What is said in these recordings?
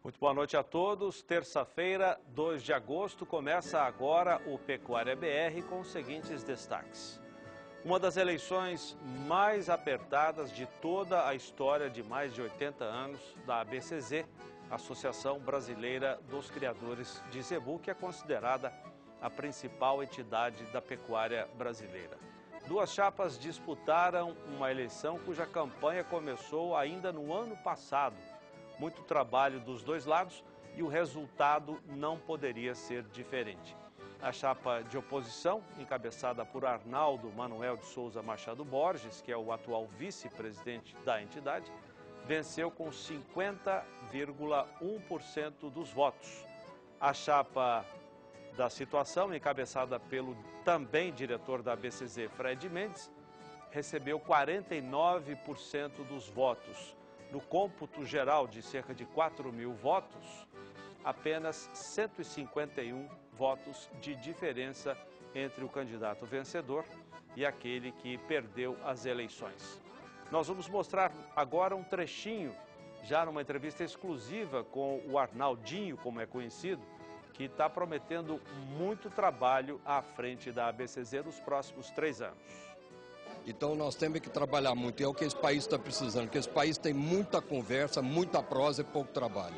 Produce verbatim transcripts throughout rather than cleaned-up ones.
Muito boa noite a todos. Terça-feira, dois de agosto, começa agora o Pecuária B R com os seguintes destaques. Uma das eleições mais apertadas de toda a história de mais de oitenta anos da A B C Z, Associação Brasileira dos Criadores de Zebu, que é considerada a principal entidade da pecuária brasileira. Duas chapas disputaram uma eleição cuja campanha começou ainda no ano passado. Muito trabalho dos dois lados e o resultado não poderia ser diferente. A chapa de oposição, encabeçada por Arnaldo Manuel de Souza Machado Borges, que é o atual vice-presidente da entidade, venceu com cinquenta vírgula um por cento dos votos. A chapa da situação, encabeçada pelo também diretor da A B C Z, Fred Mendes, recebeu quarenta e nove por cento dos votos. No cômputo geral de cerca de quatro mil votos, apenas cento e cinquenta e um votos de diferença entre o candidato vencedor e aquele que perdeu as eleições. Nós vamos mostrar agora um trechinho, já numa entrevista exclusiva com o Arnaldinho, como é conhecido, que está prometendo muito trabalho à frente da A B C Z nos próximos três anos. Então nós temos que trabalhar muito, e é o que esse país está precisando, porque esse país tem muita conversa, muita prosa e pouco trabalho.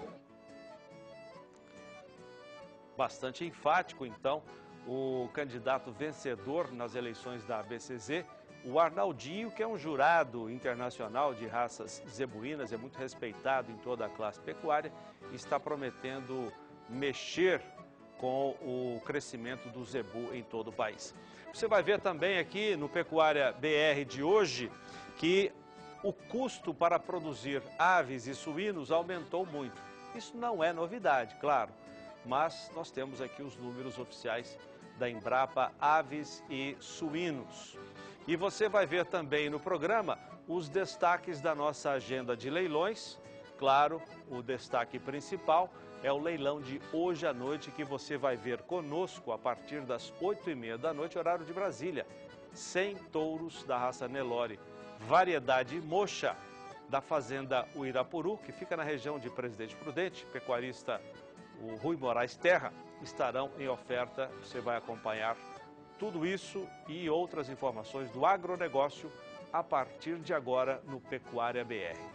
Bastante enfático, então, o candidato vencedor nas eleições da A B C Z, o Arnaldinho, que é um jurado internacional de raças zebuínas, é muito respeitado em toda a classe pecuária, está prometendo mexer com o crescimento do zebu em todo o país. Você vai ver também aqui no Pecuária B R de hoje que o custo para produzir aves e suínos aumentou muito. Isso não é novidade, claro, mas nós temos aqui os números oficiais da Embrapa Aves e Suínos. E você vai ver também no programa os destaques da nossa agenda de leilões. Claro, o destaque principal é o leilão de hoje à noite, que você vai ver conosco a partir das oito e meia da noite, horário de Brasília. cem touros da raça Nelore, variedade mocha, da fazenda Uirapuru, que fica na região de Presidente Prudente. Pecuarista o Rui Moraes Terra estarão em oferta. Você vai acompanhar tudo isso e outras informações do agronegócio a partir de agora no Pecuária B R.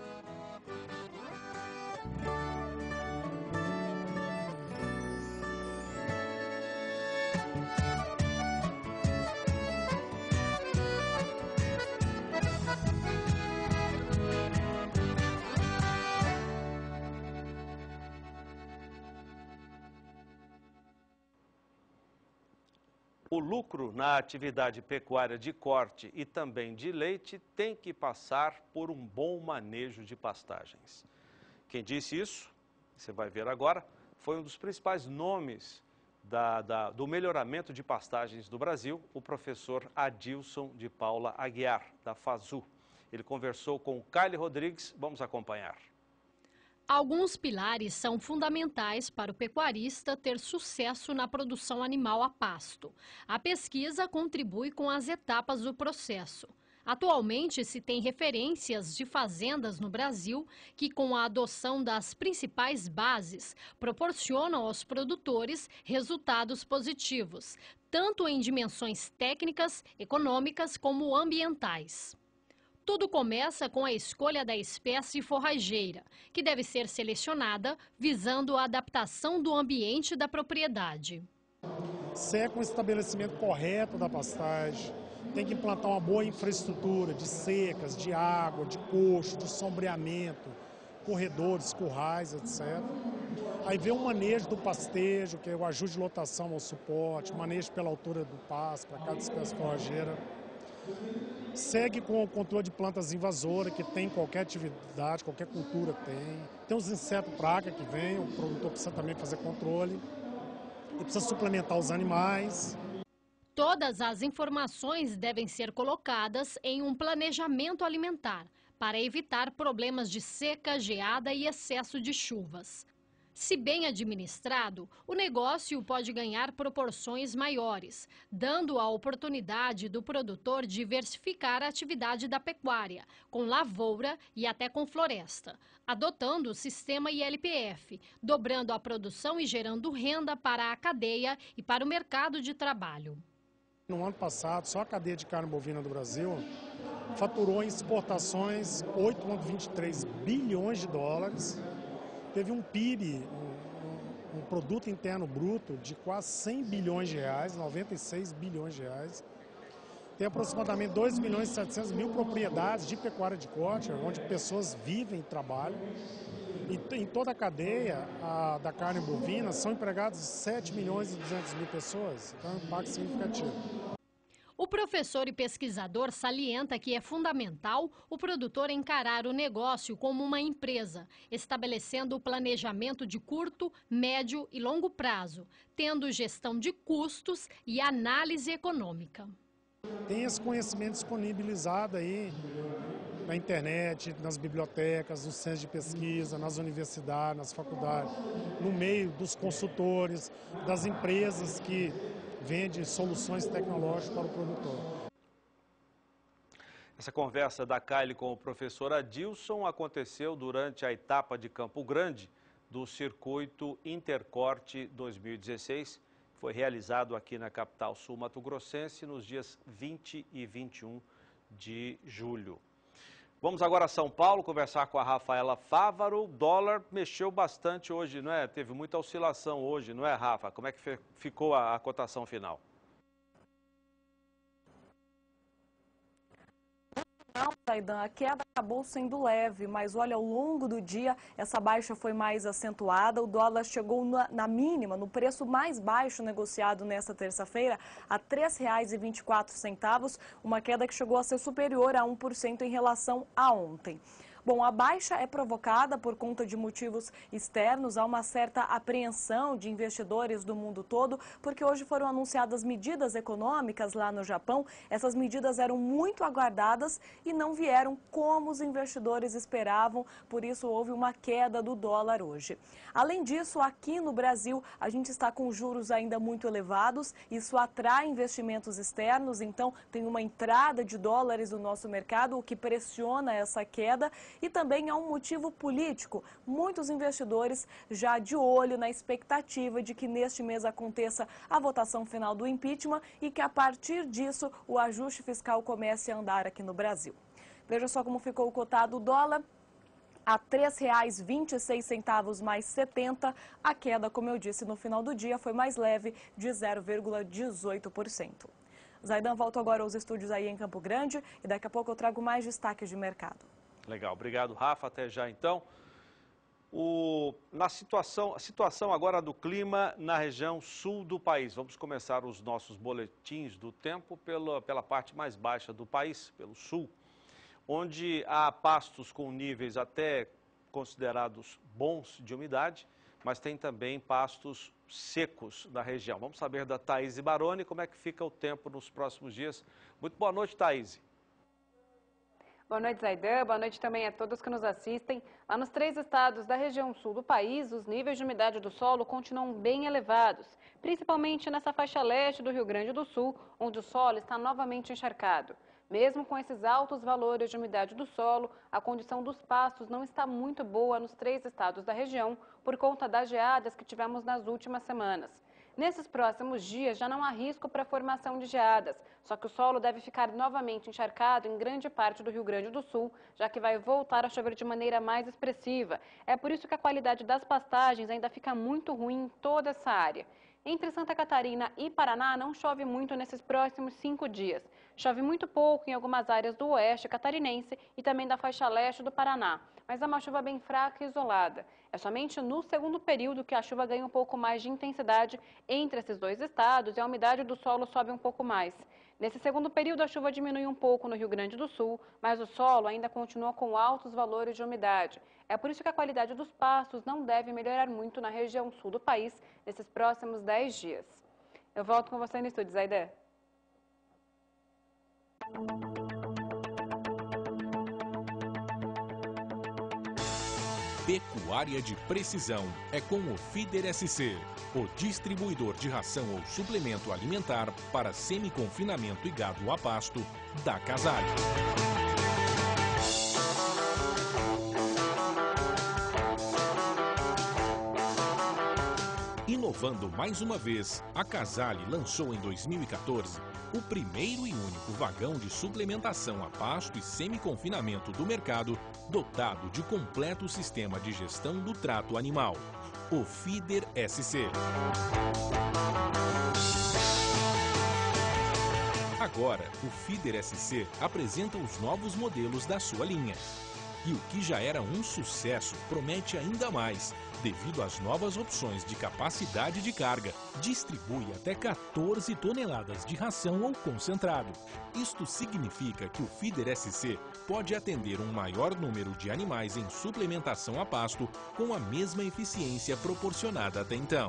O lucro na atividade pecuária de corte e também de leite tem que passar por um bom manejo de pastagens. Quem disse isso, você vai ver agora, foi um dos principais nomes da, da, do melhoramento de pastagens do Brasil, o professor Adilson de Paula Aguiar, da FASU. Ele conversou com o Caile Rodrigues, vamos acompanhar. Alguns pilares são fundamentais para o pecuarista ter sucesso na produção animal a pasto. A pesquisa contribui com as etapas do processo. Atualmente, se tem referências de fazendas no Brasil que, com a adoção das principais bases, proporcionam aos produtores resultados positivos, tanto em dimensões técnicas, econômicas como ambientais. Tudo começa com a escolha da espécie forrageira, que deve ser selecionada visando a adaptação do ambiente da propriedade. Seca o estabelecimento correto da pastagem, tem que implantar uma boa infraestrutura de secas, de água, de coxo, de sombreamento, corredores, currais, etcétera. Aí vem o manejo do pastejo, que é o ajuste de lotação ao suporte, manejo pela altura do pasto para cada espécie forrageira. Segue com o controle de plantas invasoras, que tem qualquer atividade, qualquer cultura tem. Tem os insetos praga que vem, o produtor precisa também fazer controle. E precisa suplementar os animais. Todas as informações devem ser colocadas em um planejamento alimentar, para evitar problemas de seca, geada e excesso de chuvas. Se bem administrado, o negócio pode ganhar proporções maiores, dando a oportunidade do produtor diversificar a atividade da pecuária, com lavoura e até com floresta, adotando o sistema I L P F, dobrando a produção e gerando renda para a cadeia e para o mercado de trabalho. No ano passado, só a cadeia de carne bovina do Brasil faturou em exportações oito vírgula vinte e três bilhões de dólares. Teve um P I B, um, um produto interno bruto, de quase cem bilhões de reais, noventa e seis bilhões de reais. Tem aproximadamente dois milhões e setecentos mil propriedades de pecuária de corte, onde pessoas vivem e trabalham. E em toda a cadeia a, da carne bovina são empregados sete milhões e duzentas mil pessoas, então é um impacto significativo. O professor e pesquisador salienta que é fundamental o produtor encarar o negócio como uma empresa, estabelecendo o planejamento de curto, médio e longo prazo, tendo gestão de custos e análise econômica. Tem esse conhecimento disponibilizado aí na internet, nas bibliotecas, nos centros de pesquisa, nas universidades, nas faculdades, no meio dos consultores, das empresas que vende soluções tecnológicas para o produtor. Essa conversa da Kylie com o professor Adilson aconteceu durante a etapa de Campo Grande do Circuito Intercorte dois mil e dezesseis, que foi realizado aqui na capital sul-mato-grossense nos dias vinte e vinte e um de julho. Vamos agora a São Paulo conversar com a Rafaela Fávaro. O dólar mexeu bastante hoje, não é? Teve muita oscilação hoje, não é, Rafa? Como é que ficou a, a cotação final? Não, Zaidan, a queda acabou sendo leve, mas olha, ao longo do dia essa baixa foi mais acentuada. O dólar chegou na, na mínima, no preço mais baixo negociado nesta terça-feira, a três reais e vinte e quatro centavos, uma queda que chegou a ser superior a um por cento em relação a ontem. Bom, a baixa é provocada por conta de motivos externos. Há uma certa apreensão de investidores do mundo todo, porque hoje foram anunciadas medidas econômicas lá no Japão. Essas medidas eram muito aguardadas e não vieram como os investidores esperavam, por isso houve uma queda do dólar hoje. Além disso, aqui no Brasil, a gente está com juros ainda muito elevados, isso atrai investimentos externos, então tem uma entrada de dólares no nosso mercado, o que pressiona essa queda. E também há um motivo político. Muitos investidores já de olho na expectativa de que neste mês aconteça a votação final do impeachment e que a partir disso o ajuste fiscal comece a andar aqui no Brasil. Veja só como ficou cotado o dólar. A três reais e vinte e seis centavos mais setenta, a queda, como eu disse, no final do dia foi mais leve, de zero vírgula dezoito por cento. Zaidan, volto agora aos estúdios aí em Campo Grande e daqui a pouco eu trago mais destaques de mercado. Legal, obrigado, Rafa. Até já, então. O, na situação, a situação agora do clima na região sul do país. Vamos começar os nossos boletins do tempo pela, pela parte mais baixa do país, pelo sul, onde há pastos com níveis até considerados bons de umidade, mas tem também pastos secos na região. Vamos saber da Thaís Baroni como é que fica o tempo nos próximos dias. Muito boa noite, Thaís. Boa noite, Zaidan. Boa noite também a todos que nos assistem. Lá nos três estados da região sul do país, os níveis de umidade do solo continuam bem elevados, principalmente nessa faixa leste do Rio Grande do Sul, onde o solo está novamente encharcado. Mesmo com esses altos valores de umidade do solo, a condição dos pastos não está muito boa nos três estados da região, por conta das geadas que tivemos nas últimas semanas. Nesses próximos dias já não há risco para a formação de geadas, só que o solo deve ficar novamente encharcado em grande parte do Rio Grande do Sul, já que vai voltar a chover de maneira mais expressiva. É por isso que a qualidade das pastagens ainda fica muito ruim em toda essa área. Entre Santa Catarina e Paraná não chove muito nesses próximos cinco dias. Chove muito pouco em algumas áreas do oeste catarinense e também da faixa leste do Paraná, mas é uma chuva bem fraca e isolada. É somente no segundo período que a chuva ganha um pouco mais de intensidade entre esses dois estados e a umidade do solo sobe um pouco mais. Nesse segundo período, a chuva diminui um pouco no Rio Grande do Sul, mas o solo ainda continua com altos valores de umidade. É por isso que a qualidade dos pastos não deve melhorar muito na região sul do país nesses próximos dez dias. Eu volto com você no estúdio, Zaidan. Pecuária de precisão é com o Feeder S C, o distribuidor de ração ou suplemento alimentar para semi-confinamento e gado a pasto da Casale. Inovando mais uma vez, a Casale lançou em dois mil e quatorze o primeiro e único vagão de suplementação a pasto e semi-confinamento do mercado, dotado de completo sistema de gestão do trato animal, o Feeder S C. Agora, o Feeder S C apresenta os novos modelos da sua linha. E o que já era um sucesso promete ainda mais, devido às novas opções de capacidade de carga. Distribui até quatorze toneladas de ração ou concentrado. Isto significa que o Feeder S C pode atender um maior número de animais em suplementação a pasto com a mesma eficiência proporcionada até então.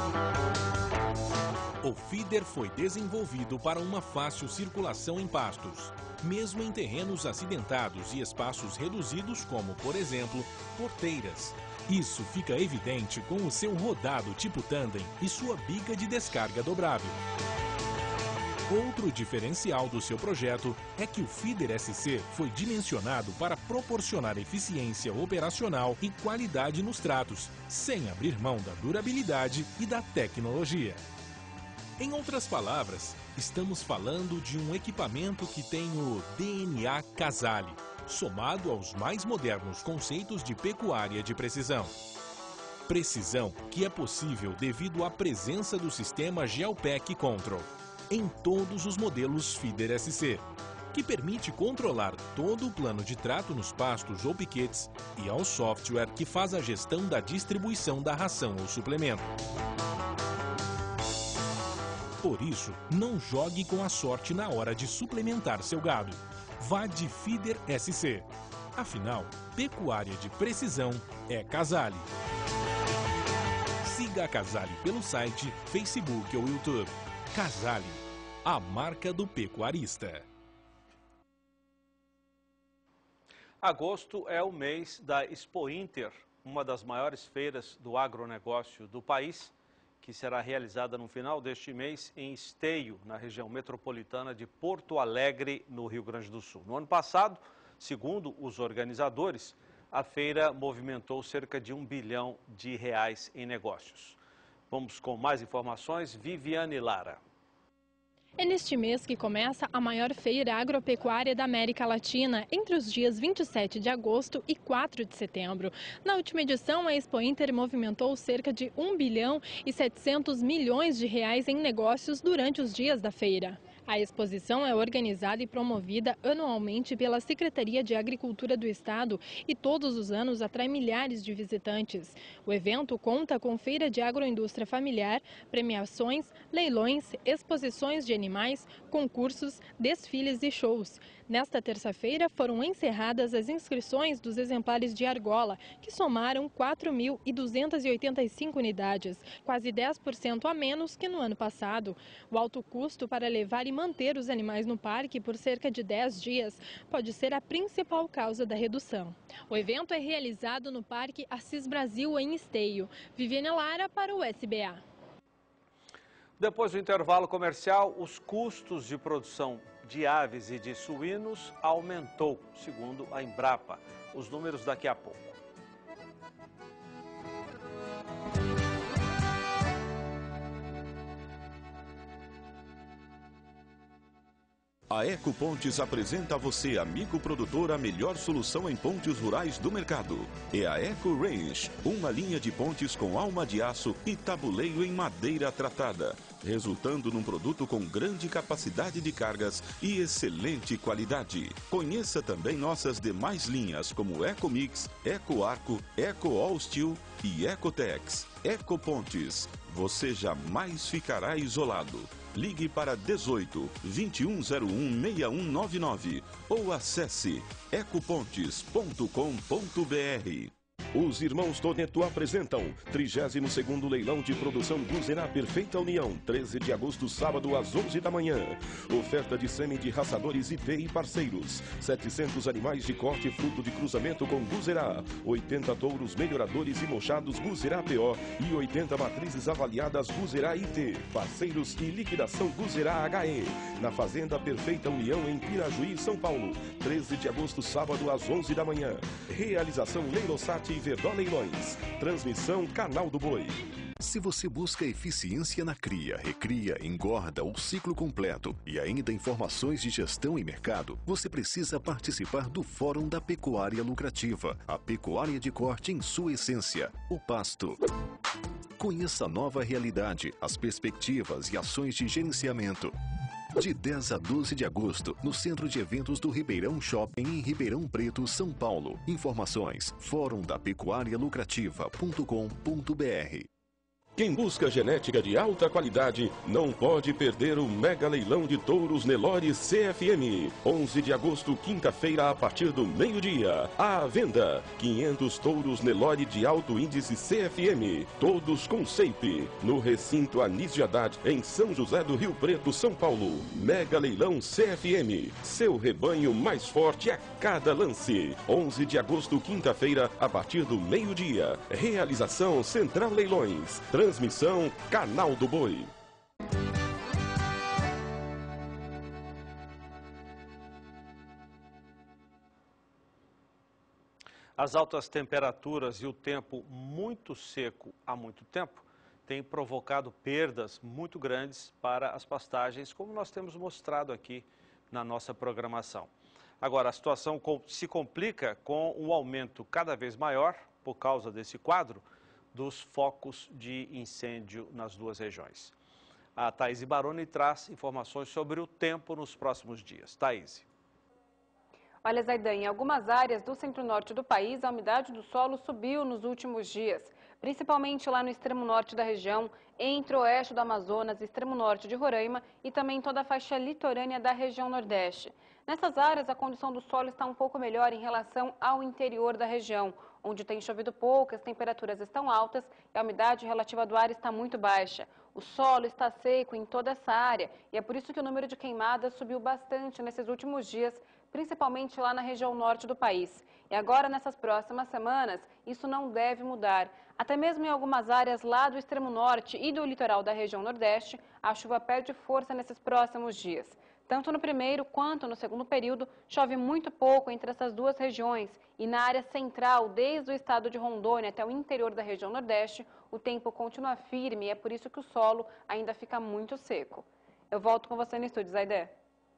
O feeder foi desenvolvido para uma fácil circulação em pastos, mesmo em terrenos acidentados e espaços reduzidos como, por exemplo, porteiras. Isso fica evidente com o seu rodado tipo tandem e sua bica de descarga dobrável. Outro diferencial do seu projeto é que o Feeder S C foi dimensionado para proporcionar eficiência operacional e qualidade nos tratos, sem abrir mão da durabilidade e da tecnologia. Em outras palavras, estamos falando de um equipamento que tem o D N A Casale, somado aos mais modernos conceitos de pecuária de precisão. Precisão que é possível devido à presença do sistema GeoPack Control em todos os modelos Feeder S C, que permite controlar todo o plano de trato nos pastos ou piquetes e ao software que faz a gestão da distribuição da ração ou suplemento. Por isso, não jogue com a sorte na hora de suplementar seu gado. Vá de Feeder S C. Afinal, pecuária de precisão é Casale. Siga a Casale pelo site, Facebook ou YouTube. Casale, a marca do pecuarista. Agosto é o mês da Expo Inter, uma das maiores feiras do agronegócio do país, que será realizada no final deste mês em Esteio, na região metropolitana de Porto Alegre, no Rio Grande do Sul. No ano passado, segundo os organizadores, a feira movimentou cerca de um bilhão de reais em negócios. Vamos com mais informações, Viviane Lara. É neste mês que começa a maior feira agropecuária da América Latina, entre os dias vinte e sete de agosto e quatro de setembro. Na última edição, a Expo Inter movimentou cerca de um bilhão e setecentos milhões de reais em negócios durante os dias da feira. A exposição é organizada e promovida anualmente pela Secretaria de Agricultura do Estado e todos os anos atrai milhares de visitantes. O evento conta com feira de agroindústria familiar, premiações, leilões, exposições de animais, concursos, desfiles e shows. Nesta terça-feira foram encerradas as inscrições dos exemplares de argola, que somaram quatro mil duzentas e oitenta e cinco unidades, quase dez por cento a menos que no ano passado. O alto custo para levar e manter os animais no parque por cerca de dez dias pode ser a principal causa da redução. O evento é realizado no Parque Assis Brasil, em Esteio. Viviane Lara para o S B A. Depois do intervalo comercial, os custos de produção de aves e de suínos aumentou, segundo a Embrapa. Os números daqui a pouco. A Ecopontes apresenta a você, amigo produtor, a melhor solução em pontes rurais do mercado. É a Eco Range, uma linha de pontes com alma de aço e tabuleiro em madeira tratada, resultando num produto com grande capacidade de cargas e excelente qualidade. Conheça também nossas demais linhas como Eco Mix, Eco Arco, Eco All Steel e Ecotex. Ecopontes, você jamais ficará isolado. Ligue para dezoito, vinte e um zero um, seis um nove nove ou acesse ecopontes ponto com ponto br. Os irmãos Toneto apresentam trigésimo segundo Leilão de Produção Guzerá Perfeita União, treze de agosto, sábado, às onze da manhã. Oferta de sêmen de raçadores I P e parceiros. setecentos animais de corte fruto de cruzamento com Guzerá. oitenta touros melhoradores e mochados Guzerá P O e oitenta matrizes avaliadas Guzerá I T. Parceiros e liquidação Guzerá H E. Na Fazenda Perfeita União, em Pirajuí, São Paulo. treze de agosto, sábado, às onze da manhã. Realização Leilosat e Verdó Leilões. Transmissão Canal do Boi. Se você busca eficiência na cria, recria, engorda ou ciclo completo e ainda informações de gestão e mercado, você precisa participar do Fórum da Pecuária Lucrativa, a pecuária de corte em sua essência, o pasto. Conheça a nova realidade, as perspectivas e ações de gerenciamento. De dez a doze de agosto, no Centro de Eventos do Ribeirão Shopping, em Ribeirão Preto, São Paulo. Informações: fórum da pecuária lucrativa ponto com ponto br. Quem busca genética de alta qualidade não pode perder o mega leilão de touros Nelore C F M. onze de agosto, quinta-feira, a partir do meio-dia. À venda, quinhentos touros Nelore de alto índice C F M, todos com S E I P, no recinto Anísio Haddad, em São José do Rio Preto, São Paulo. Mega leilão C F M, seu rebanho mais forte a cada lance. onze de agosto, quinta-feira, a partir do meio-dia. Realização Central Leilões. Transmissão Canal do Boi. As altas temperaturas e o tempo muito seco há muito tempo têm provocado perdas muito grandes para as pastagens, como nós temos mostrado aqui na nossa programação. Agora, a situação se complica com um aumento cada vez maior, por causa desse quadro, dos focos de incêndio nas duas regiões. A Thaís Baroni traz informações sobre o tempo nos próximos dias. Thaís. Olha, Zaidan, em algumas áreas do centro-norte do país, a umidade do solo subiu nos últimos dias, principalmente lá no extremo norte da região, entre o oeste do Amazonas, extremo norte de Roraima e também toda a faixa litorânea da região nordeste. Nessas áreas, a condição do solo está um pouco melhor em relação ao interior da região, onde tem chovido pouco, as temperaturas estão altas e a umidade relativa do ar está muito baixa. O solo está seco em toda essa área e é por isso que o número de queimadas subiu bastante nesses últimos dias, principalmente lá na região norte do país. E agora, nessas próximas semanas, isso não deve mudar. Até mesmo em algumas áreas lá do extremo norte e do litoral da região nordeste, a chuva perde força nesses próximos dias. Tanto no primeiro quanto no segundo período, chove muito pouco entre essas duas regiões. E na área central, desde o estado de Rondônia até o interior da região nordeste, o tempo continua firme e é por isso que o solo ainda fica muito seco. Eu volto com você no estúdio, Zaidé.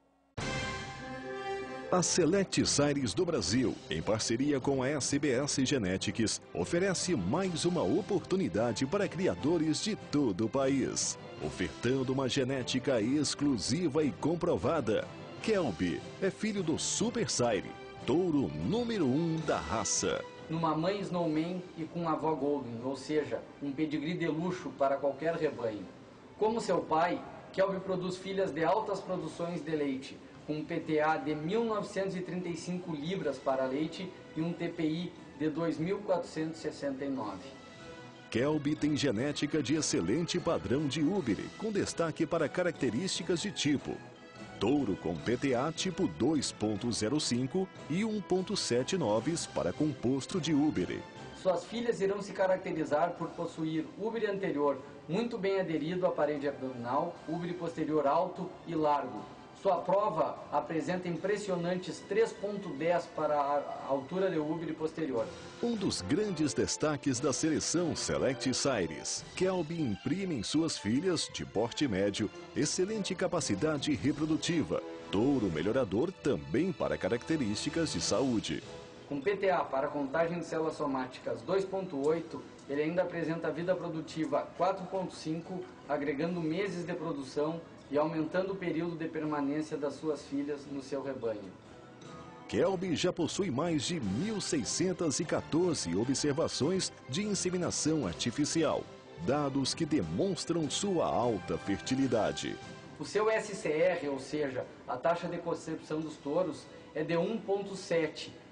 A Select Series do Brasil, em parceria com a S B S Genetics, oferece mais uma oportunidade para criadores de todo o país, ofertando uma genética exclusiva e comprovada. Kelby é filho do Super Sire, touro número um da raça. Numa mãe Snowman e com uma avó Golden, ou seja, um pedigree de luxo para qualquer rebanho. Como seu pai, Kelby produz filhas de altas produções de leite, com um P T A de mil novecentos e trinta e cinco libras para leite e um T P I de dois mil quatrocentos e sessenta e nove. Kelby tem genética de excelente padrão de Úbere, com destaque para características de tipo touro com P T A tipo dois ponto zero cinco e um ponto setenta e nove para composto de Úbere. Suas filhas irão se caracterizar por possuir úbere anterior muito bem aderido à parede abdominal, úbere posterior alto e largo. Sua prova apresenta impressionantes três ponto dez para a altura de úbere posterior. Um dos grandes destaques da seleção Select Series, Kelby imprime em suas filhas, de porte médio, excelente capacidade reprodutiva. Touro melhorador também para características de saúde. Com P T A para contagem de células somáticas dois ponto oito, ele ainda apresenta vida produtiva quatro ponto cinco, agregando meses de produção e aumentando o período de permanência das suas filhas no seu rebanho. Kelby já possui mais de mil seiscentas e quatorze observações de inseminação artificial, dados que demonstram sua alta fertilidade. O seu S C R, ou seja, a taxa de concepção dos touros, é de um ponto sete,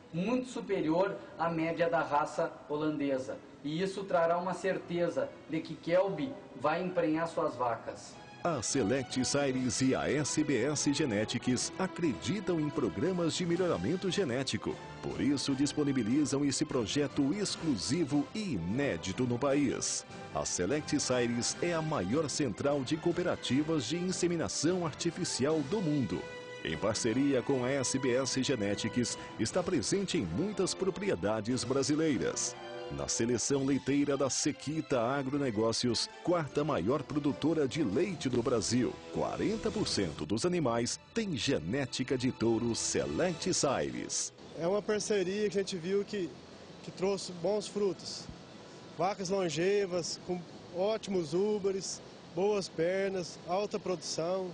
muito superior à média da raça holandesa. E isso trará uma certeza de que Kelby vai emprenhar suas vacas. A Select Series e a S B S Genetics acreditam em programas de melhoramento genético. Por isso, disponibilizam esse projeto exclusivo e inédito no país. A Select Series é a maior central de cooperativas de inseminação artificial do mundo. Em parceria com a S B S Genetics, está presente em muitas propriedades brasileiras. Na seleção leiteira da Sequita Agronegócios, quarta maior produtora de leite do Brasil, quarenta por cento dos animais têm genética de touro Select Series. É uma parceria que a gente viu que, que trouxe bons frutos. Vacas longevas, com ótimos úberes, boas pernas, alta produção.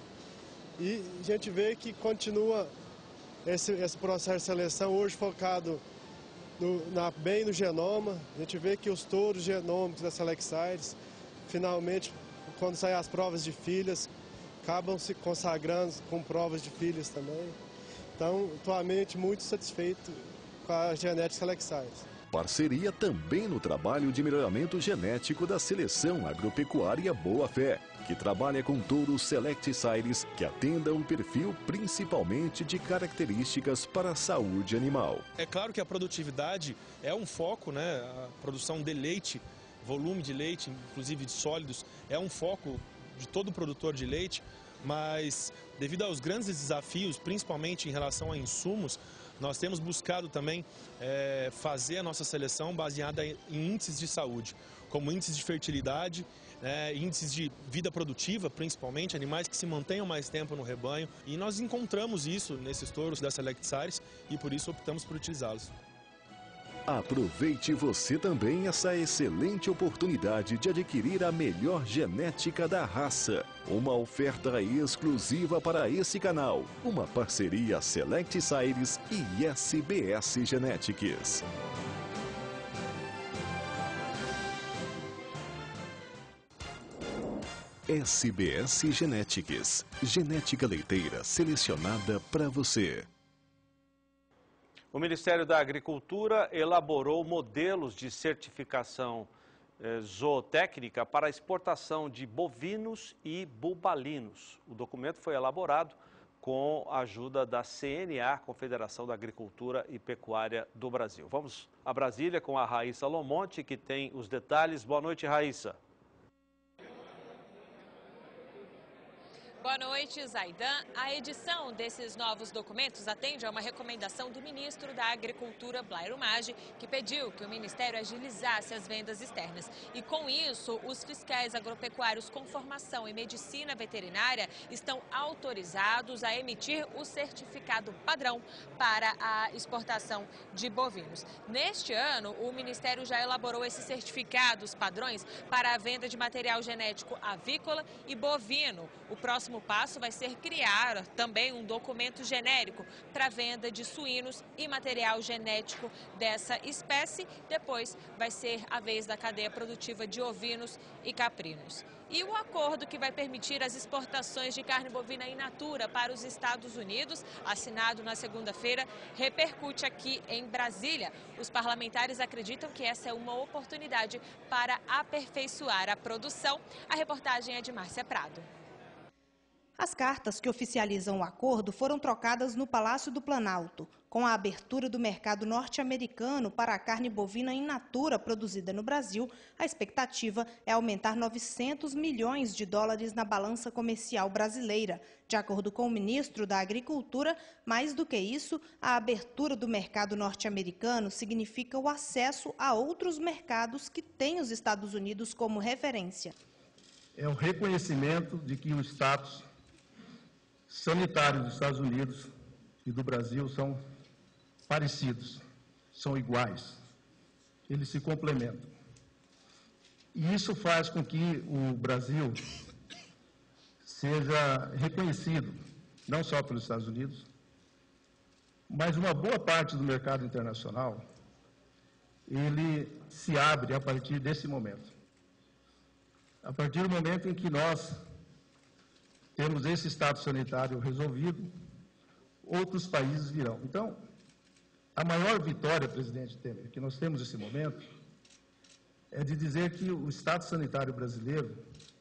E a gente vê que continua esse, esse processo de seleção hoje focado No, na, bem no genoma. A gente vê que os touros genômicos da Select Series, finalmente, quando saem as provas de filhas, acabam se consagrando com provas de filhas também. Então, atualmente, muito satisfeito com a genética Select Series. Parceria também no trabalho de melhoramento genético da Seleção Agropecuária Boa Fé, que trabalha com touros Select Series que atendam um perfil principalmente de características para a saúde animal. É claro que a produtividade é um foco, né? A produção de leite, volume de leite, inclusive de sólidos, é um foco de todo produtor de leite, mas devido aos grandes desafios, principalmente em relação a insumos, nós temos buscado também é, fazer a nossa seleção baseada em índices de saúde, como índices de fertilidade, é, índices de vida produtiva, principalmente, animais que se mantenham mais tempo no rebanho. E nós encontramos isso nesses touros da Select Series e por isso optamos por utilizá-los. Aproveite você também essa excelente oportunidade de adquirir a melhor genética da raça. Uma oferta exclusiva para esse canal. Uma parceria Select Series e S B S Genetics. S B S Genetics. Genética leiteira selecionada para você. O Ministério da Agricultura elaborou modelos de certificação eh, zootécnica para a exportação de bovinos e bubalinos. O documento foi elaborado com a ajuda da C N A, Confederação da Agricultura e Pecuária do Brasil. Vamos a Brasília com a Raíssa Lomonte, que tem os detalhes. Boa noite, Raíssa. Boa noite, Zaidan. A edição desses novos documentos atende a uma recomendação do ministro da Agricultura, Blairo Maggi, que pediu que o Ministério agilizasse as vendas externas. E com isso, os fiscais agropecuários com formação em medicina veterinária estão autorizados a emitir o certificado padrão para a exportação de bovinos. Neste ano, o Ministério já elaborou esses certificados padrões para a venda de material genético avícola e bovino. O próximo O passo vai ser criar também um documento genérico para venda de suínos e material genético dessa espécie. Depois vai ser a vez da cadeia produtiva de ovinos e caprinos. E o acordo que vai permitir as exportações de carne bovina in natura para os Estados Unidos, assinado na segunda-feira, repercute aqui em Brasília. Os parlamentares acreditam que essa é uma oportunidade para aperfeiçoar a produção. A reportagem é de Márcia Prado. As cartas que oficializam o acordo foram trocadas no Palácio do Planalto. Com a abertura do mercado norte-americano para a carne bovina in natura produzida no Brasil, a expectativa é aumentar novecentos milhões de dólares na balança comercial brasileira. De acordo com o ministro da Agricultura, mais do que isso, a abertura do mercado norte-americano significa o acesso a outros mercados que têm os Estados Unidos como referência. É o reconhecimento de que o status sanitário dos Estados Unidos e do Brasil são parecidos, são iguais, eles se complementam. E isso faz com que o Brasil seja reconhecido, não só pelos Estados Unidos, mas uma boa parte do mercado internacional, ele se abre a partir desse momento. A partir do momento em que nós temos esse status sanitário resolvido, outros países virão. Então, A maior vitória, presidente Temer, que nós temos nesse momento, é de dizer que o Estado sanitário brasileiro,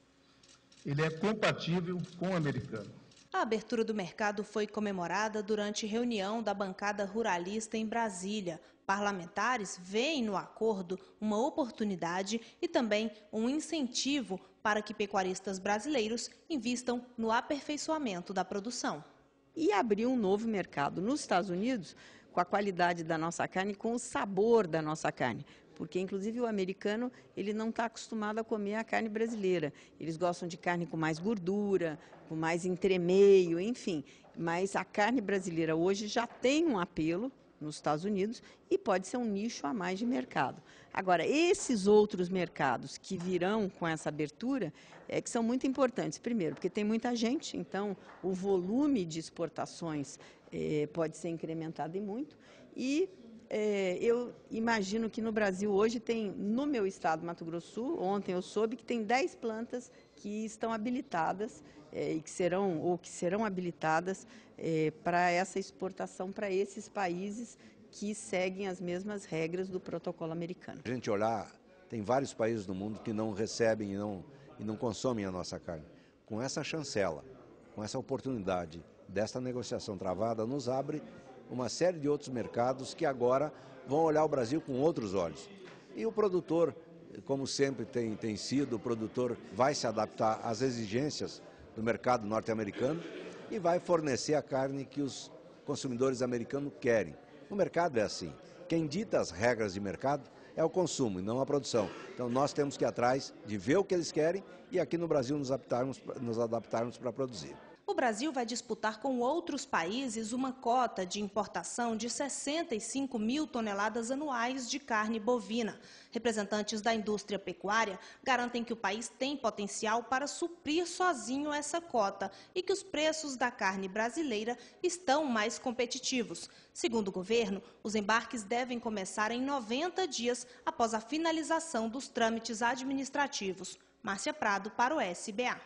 ele é compatível com o americano. A abertura do mercado foi comemorada durante reunião da bancada ruralista em Brasília. Parlamentares veem no acordo uma oportunidade e também um incentivo para que pecuaristas brasileiros invistam no aperfeiçoamento da produção. E abrir um novo mercado nos Estados Unidos com a qualidade da nossa carne, com o sabor da nossa carne. Porque, inclusive, o americano ele não está acostumado a comer a carne brasileira. Eles gostam de carne com mais gordura, com mais entremeio, enfim. Mas a carne brasileira hoje já tem um apelo nos Estados Unidos e pode ser um nicho a mais de mercado. Agora, esses outros mercados que virão com essa abertura é que são muito importantes. Primeiro, porque tem muita gente, então o volume de exportações eh, pode ser incrementado e muito. E É, eu imagino que no Brasil hoje tem, no meu estado, Mato Grosso do Sul, ontem eu soube que tem dez plantas que estão habilitadas é, e que serão, ou que serão habilitadas é, para essa exportação para esses países que seguem as mesmas regras do protocolo americano. A gente olhar, tem vários países do mundo que não recebem e não, e não consomem a nossa carne. Com essa chancela, com essa oportunidade desta negociação travada, nos abre uma série de outros mercados que agora vão olhar o Brasil com outros olhos. E o produtor, como sempre tem, tem sido, o produtor vai se adaptar às exigências do mercado norte-americano e vai fornecer a carne que os consumidores americanos querem. O mercado é assim. Quem dita as regras de mercado é o consumo e não a produção. Então nós temos que ir atrás de ver o que eles querem e aqui no Brasil nos adaptarmos, nos adaptarmos para produzir. O Brasil vai disputar com outros países uma cota de importação de sessenta e cinco mil toneladas anuais de carne bovina. Representantes da indústria pecuária garantem que o país tem potencial para suprir sozinho essa cota e que os preços da carne brasileira estão mais competitivos. Segundo o governo, os embarques devem começar em noventa dias após a finalização dos trâmites administrativos. Márcia Prado para o S B A.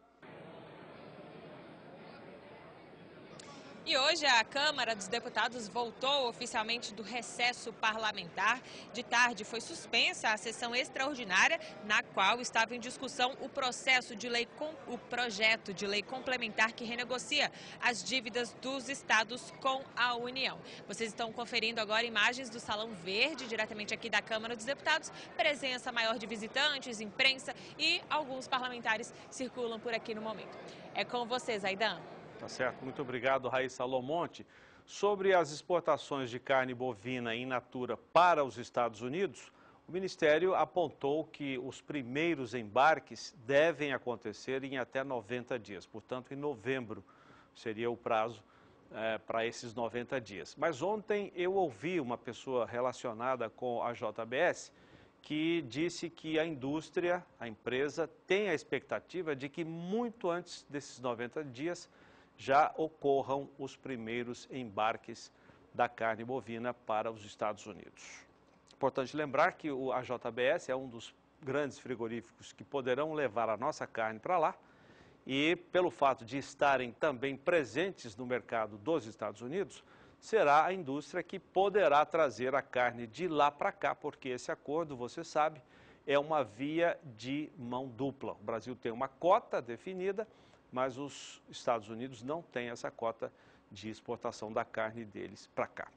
E hoje a Câmara dos Deputados voltou oficialmente do recesso parlamentar. De tarde foi suspensa a sessão extraordinária, na qual estava em discussão o processo de lei, o projeto de lei complementar que renegocia as dívidas dos estados com a União. Vocês estão conferindo agora imagens do Salão Verde, diretamente aqui da Câmara dos Deputados. Presença maior de visitantes, imprensa e alguns parlamentares circulam por aqui no momento. É com vocês, Aidan. Tá certo, muito obrigado, Raíssa Lomonte. Sobre as exportações de carne bovina in natura para os Estados Unidos, o Ministério apontou que os primeiros embarques devem acontecer em até noventa dias, portanto, em novembro seria o prazo é, para esses noventa dias. Mas ontem eu ouvi uma pessoa relacionada com a J B S que disse que a indústria, a empresa, tem a expectativa de que muito antes desses noventa dias já ocorram os primeiros embarques da carne bovina para os Estados Unidos. Importante lembrar que a J B S é um dos grandes frigoríficos que poderão levar a nossa carne para lá e, pelo fato de estarem também presentes no mercado dos Estados Unidos, será a indústria que poderá trazer a carne de lá para cá, porque esse acordo, você sabe, é uma via de mão dupla. O Brasil tem uma cota definida, mas os Estados Unidos não têm essa cota de exportação da carne deles para cá.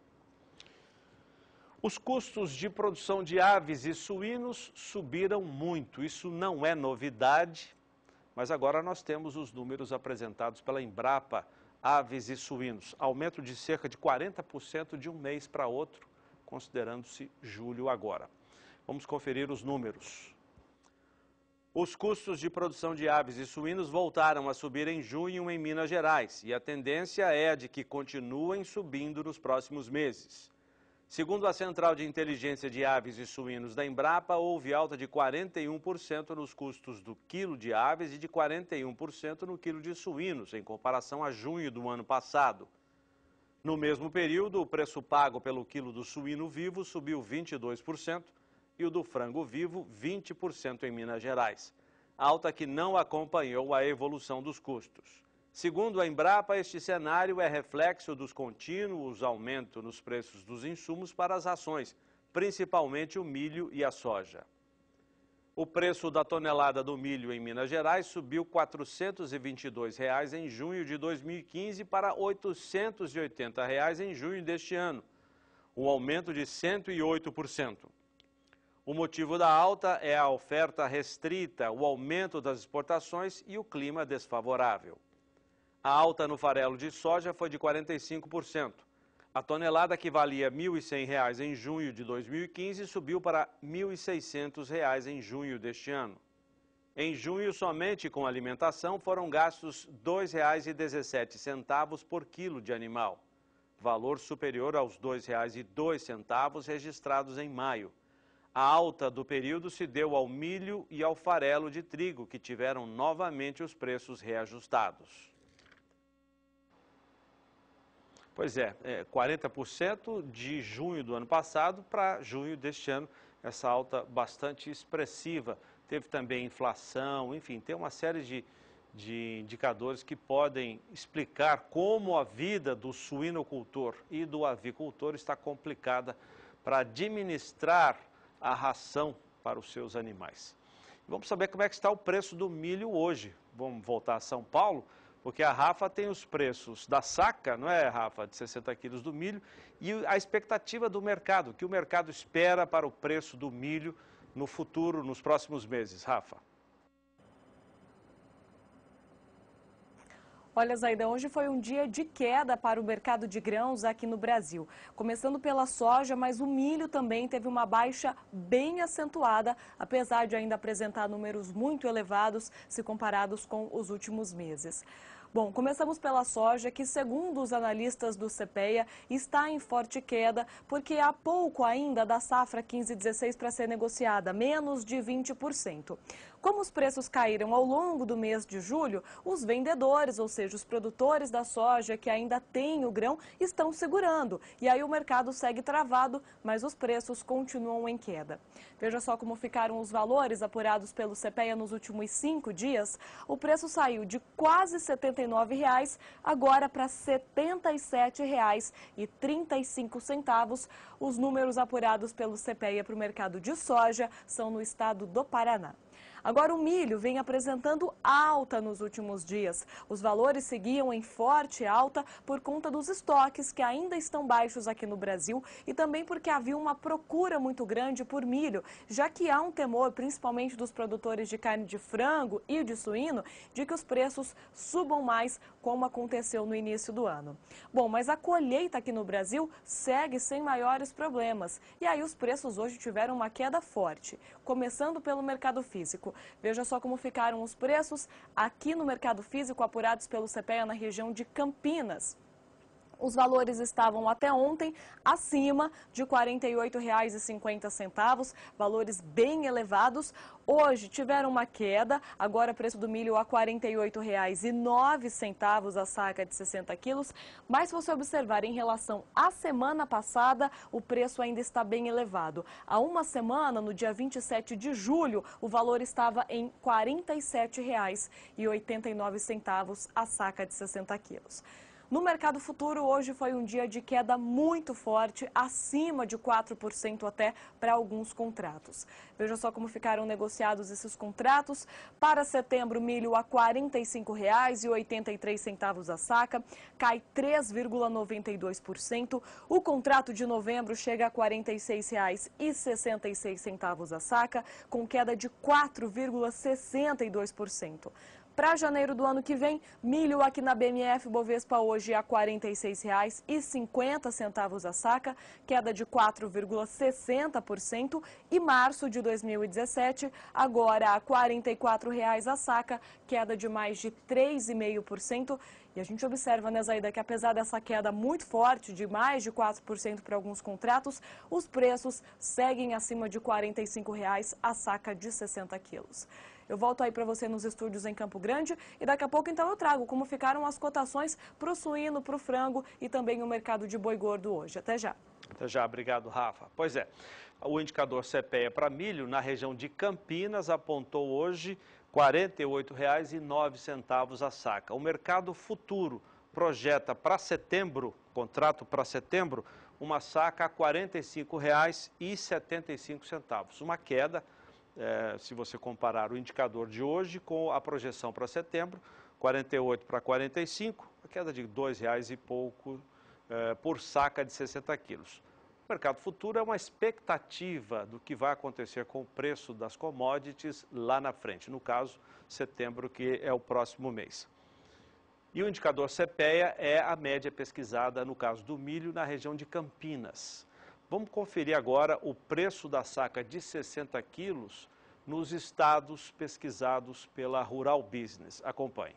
Os custos de produção de aves e suínos subiram muito. Isso não é novidade, mas agora nós temos os números apresentados pela Embrapa Aves e Suínos. Aumento de cerca de quarenta por cento de um mês para outro, considerando-se julho agora. Vamos conferir os números. Os custos de produção de aves e suínos voltaram a subir em junho em Minas Gerais e a tendência é a de que continuem subindo nos próximos meses. Segundo a Central de Inteligência de Aves e Suínos da Embrapa, houve alta de quarenta e um por cento nos custos do quilo de aves e de quarenta e um por cento no quilo de suínos, em comparação a junho do ano passado. No mesmo período, o preço pago pelo quilo do suíno vivo subiu vinte e dois por cento, e o do frango vivo, vinte por cento em Minas Gerais, alta que não acompanhou a evolução dos custos. Segundo a Embrapa, este cenário é reflexo dos contínuos aumentos nos preços dos insumos para as rações, principalmente o milho e a soja. O preço da tonelada do milho em Minas Gerais subiu quatrocentos e vinte e dois reais em junho de dois mil e quinze para oitocentos e oitenta reais em junho deste ano, um aumento de cento e oito por cento. O motivo da alta é a oferta restrita, o aumento das exportações e o clima desfavorável. A alta no farelo de soja foi de quarenta e cinco por cento. A tonelada, que valia mil e cem reais em junho de dois mil e quinze, subiu para mil e seiscentos reais em junho deste ano. Em junho, somente com alimentação, foram gastos dois reais e dezessete centavos por quilo de animal, valor superior aos dois reais e dois centavos registrados em maio. A alta do período se deu ao milho e ao farelo de trigo, que tiveram novamente os preços reajustados. Pois é, é quarenta por cento de junho do ano passado para junho deste ano, essa alta bastante expressiva. Teve também inflação, enfim, tem uma série de, de indicadores que podem explicar como a vida do suinocultor e do avicultor está complicada para administrar a ração para os seus animais. Vamos saber como é que está o preço do milho hoje. Vamos voltar a São Paulo, porque a Rafa tem os preços da saca, não é, Rafa, de sessenta quilos do milho, e a expectativa do mercado, que o mercado espera para o preço do milho no futuro, nos próximos meses. Rafa. Olha, Zaida, hoje foi um dia de queda para o mercado de grãos aqui no Brasil. Começando pela soja, mas o milho também teve uma baixa bem acentuada, apesar de ainda apresentar números muito elevados se comparados com os últimos meses. Bom, começamos pela soja, que segundo os analistas do CEPEA, está em forte queda, porque há pouco ainda da safra quinze dezesseis para ser negociada, menos de vinte por cento. Como os preços caíram ao longo do mês de julho, os vendedores, ou seja, os produtores da soja que ainda têm o grão, estão segurando. E aí o mercado segue travado, mas os preços continuam em queda. Veja só como ficaram os valores apurados pelo CEPEA nos últimos cinco dias. O preço saiu de quase setenta e nove reais, agora para setenta e sete reais e trinta e cinco centavos. Os números apurados pelo CEPEA para o mercado de soja são no estado do Paraná. Agora, o milho vem apresentando alta nos últimos dias. Os valores seguiam em forte alta por conta dos estoques que ainda estão baixos aqui no Brasil e também porque havia uma procura muito grande por milho, já que há um temor, principalmente dos produtores de carne de frango e de suíno, de que os preços subam mais, como aconteceu no início do ano. Bom, mas a colheita aqui no Brasil segue sem maiores problemas. E aí os preços hoje tiveram uma queda forte, começando pelo mercado físico. Veja só como ficaram os preços aqui no mercado físico apurados pelo CEPEA na região de Campinas. Os valores estavam até ontem acima de quarenta e oito reais e cinquenta centavos, valores bem elevados. Hoje tiveram uma queda, agora o preço do milho a quarenta e oito reais e nove centavos a saca de sessenta quilos. Mas se você observar em relação à semana passada, o preço ainda está bem elevado. Há uma semana, no dia vinte e sete de julho, o valor estava em quarenta e sete reais e oitenta e nove centavos a saca de sessenta quilos. No mercado futuro, hoje foi um dia de queda muito forte, acima de quatro por cento até para alguns contratos. Veja só como ficaram negociados esses contratos. Para setembro, milho a quarenta e cinco reais e oitenta e três centavos a saca, cai três vírgula noventa e dois por cento. O contrato de novembro chega a quarenta e seis reais e sessenta e seis centavos a saca, com queda de quatro vírgula sessenta e dois por cento. Para janeiro do ano que vem, milho aqui na B M F Bovespa hoje a quarenta e seis reais e cinquenta centavos a saca, queda de quatro vírgula sessenta por cento, e março de dois mil e dezessete agora a quarenta e quatro reais a saca, queda de mais de três vírgula cinco por cento. E a gente observa, né, Zaida, que apesar dessa queda muito forte, de mais de quatro por cento para alguns contratos, os preços seguem acima de quarenta e cinco reais a saca de sessenta quilos. Eu volto aí para você nos estúdios em Campo Grande e daqui a pouco então eu trago como ficaram as cotações para o suíno, para o frango e também o mercado de boi gordo hoje. Até já. Até já, obrigado, Rafa. Pois é, o indicador CEPEA para milho na região de Campinas apontou hoje quarenta e oito reais e nove centavos a saca. O mercado futuro projeta para setembro, contrato para setembro, uma saca a quarenta e cinco reais e setenta e cinco centavos. Uma queda, eh, se você comparar o indicador de hoje com a projeção para setembro, quarenta e oito para quarenta e cinco, uma queda de dois reais e pouco eh, por saca de sessenta quilos. O mercado futuro é uma expectativa do que vai acontecer com o preço das commodities lá na frente, no caso, setembro, que é o próximo mês. E o indicador CPEA é a média pesquisada, no caso do milho, na região de Campinas. Vamos conferir agora o preço da saca de sessenta quilos nos estados pesquisados pela Rural Business. Acompanhe.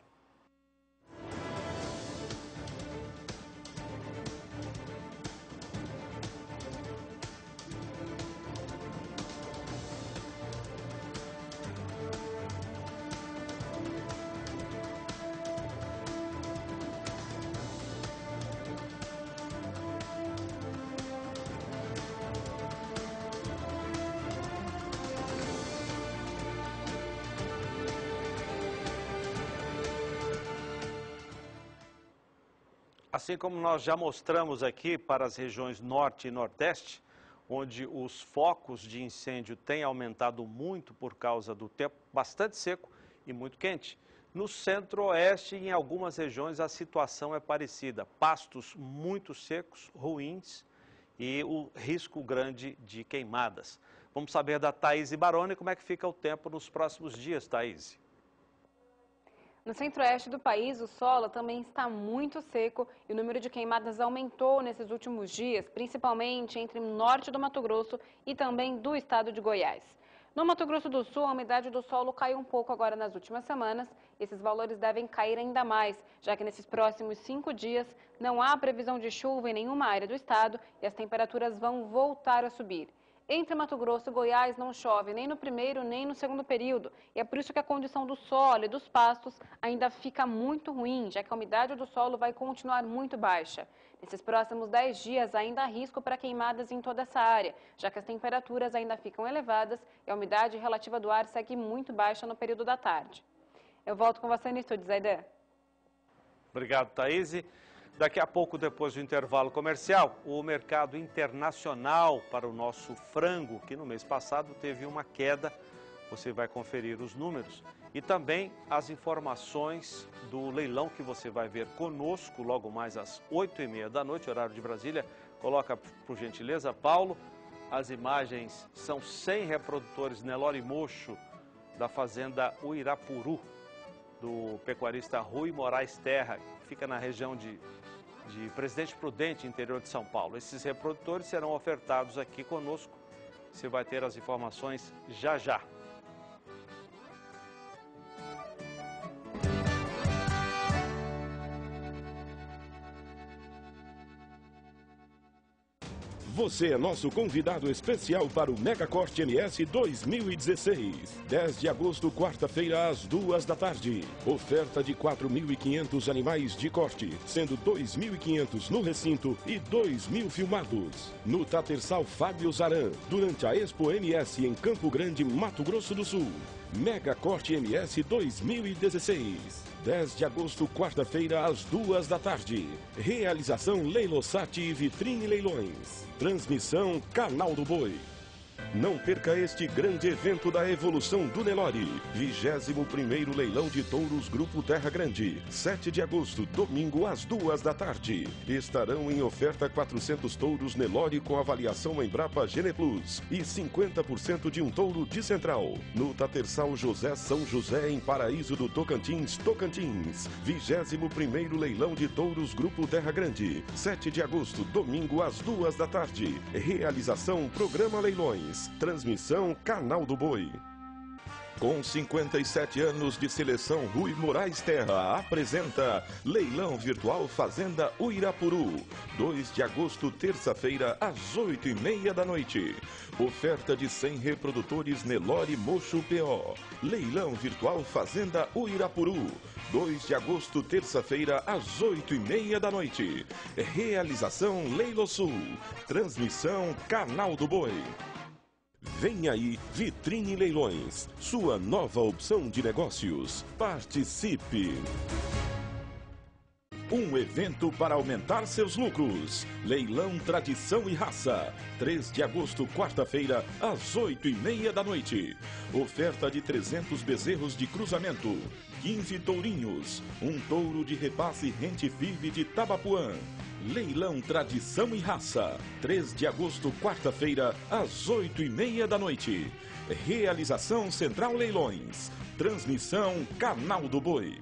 Assim como nós já mostramos aqui para as regiões norte e nordeste, onde os focos de incêndio têm aumentado muito por causa do tempo bastante seco e muito quente, no centro-oeste e em algumas regiões a situação é parecida. Pastos muito secos, ruins e o risco grande de queimadas. Vamos saber da Thaís Baroni como é que fica o tempo nos próximos dias, Thaís. No centro-oeste do país, o solo também está muito seco e o número de queimadas aumentou nesses últimos dias, principalmente entre o norte do Mato Grosso e também do estado de Goiás. No Mato Grosso do Sul, a umidade do solo caiu um pouco agora nas últimas semanas. Esses valores devem cair ainda mais, já que nesses próximos cinco dias não há previsão de chuva em nenhuma área do estado e as temperaturas vão voltar a subir. Entre Mato Grosso e Goiás não chove nem no primeiro nem no segundo período. E é por isso que a condição do solo e dos pastos ainda fica muito ruim, já que a umidade do solo vai continuar muito baixa. Nesses próximos dez dias ainda há risco para queimadas em toda essa área, já que as temperaturas ainda ficam elevadas e a umidade relativa do ar segue muito baixa no período da tarde. Eu volto com você no estúdio, Zaidan. Obrigado, Thaís. Daqui a pouco, depois do intervalo comercial, o mercado internacional para o nosso frango, que no mês passado teve uma queda, você vai conferir os números. E também as informações do leilão que você vai ver conosco logo mais às oito e meia da noite, horário de Brasília. Coloca, por gentileza, Paulo. As imagens são cem reprodutores Nelore Mocho da fazenda Uirapuru, do pecuarista Rui Moraes Terra, que fica na região de... de Presidente Prudente, interior de São Paulo. Esses reprodutores serão ofertados aqui conosco. Você vai ter as informações já já. Você é nosso convidado especial para o Mega Corte M S dois mil e dezesseis. dez de agosto, quarta-feira, às duas da tarde. Oferta de quatro mil e quinhentos animais de corte, sendo dois mil e quinhentos no recinto e dois mil filmados. No Tatersal Fábio Zaran, durante a Expo M S em Campo Grande, Mato Grosso do Sul. Mega Corte M S dois mil e dezesseis. dez de agosto, quarta-feira, às duas da tarde. Realização Leilosat e Vitrine Leilões. Transmissão Canal do Boi. Não perca este grande evento da evolução do Nelore. vigésimo primeiro Leilão de Touros Grupo Terra Grande. sete de agosto, domingo, às duas da tarde. Estarão em oferta quatrocentos touros Nelore com avaliação Embrapa Geneplus e cinquenta por cento de um touro de Central. No Tatersal José São José, em Paraíso do Tocantins, Tocantins. vigésimo primeiro Leilão de Touros Grupo Terra Grande. sete de agosto, domingo, às duas da tarde. Realização Programa Leilões. Transmissão Canal do Boi. Com cinquenta e sete anos de seleção, Rui Moraes Terra apresenta Leilão Virtual Fazenda Uirapuru. dois de agosto, terça-feira, às oito e meia da noite. Oferta de cem reprodutores Nelore Mocho P O. Leilão Virtual Fazenda Uirapuru. dois de agosto, terça-feira, às oito e meia da noite. Realização Leilosul. Transmissão Canal do Boi. Vem aí Vitrine Leilões, sua nova opção de negócios. Participe! Um evento para aumentar seus lucros. Leilão Tradição e Raça. três de agosto, quarta-feira, às oito e meia da noite. Oferta de trezentos bezerros de cruzamento. quinze tourinhos. Um touro de repasse Rente Vive de Tabapuã. Leilão Tradição e Raça. três de agosto, quarta-feira, às oito e meia da noite. Realização Central Leilões. Transmissão Canal do Boi.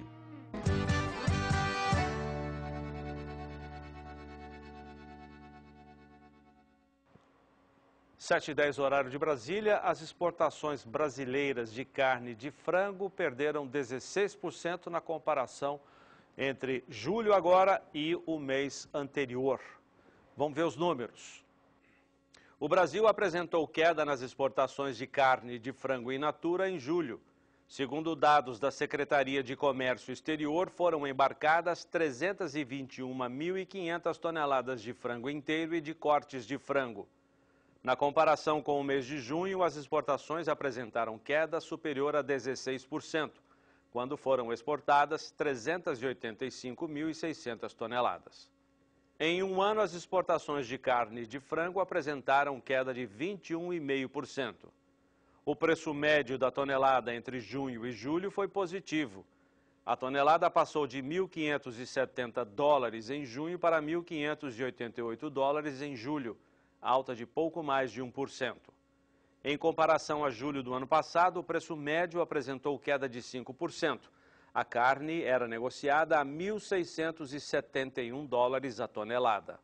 sete e dez, horário de Brasília, as exportações brasileiras de carne de frango perderam dezesseis por cento na comparação entre julho agora e o mês anterior. Vamos ver os números. O Brasil apresentou queda nas exportações de carne de frango in natura em julho. Segundo dados da Secretaria de Comércio Exterior, foram embarcadas trezentas e vinte e uma mil e quinhentas toneladas de frango inteiro e de cortes de frango. Na comparação com o mês de junho, as exportações apresentaram queda superior a dezesseis por cento, quando foram exportadas trezentas e oitenta e cinco mil e seiscentas toneladas. Em um ano, as exportações de carne de frango apresentaram queda de vinte e um vírgula cinco por cento. O preço médio da tonelada entre junho e julho foi positivo. A tonelada passou de mil quinhentos e setenta dólares em junho para mil quinhentos e oitenta e oito dólares em julho, alta de pouco mais de um por cento. Em comparação a julho do ano passado, o preço médio apresentou queda de cinco por cento. A carne era negociada a mil seiscentos e setenta e um dólares a tonelada.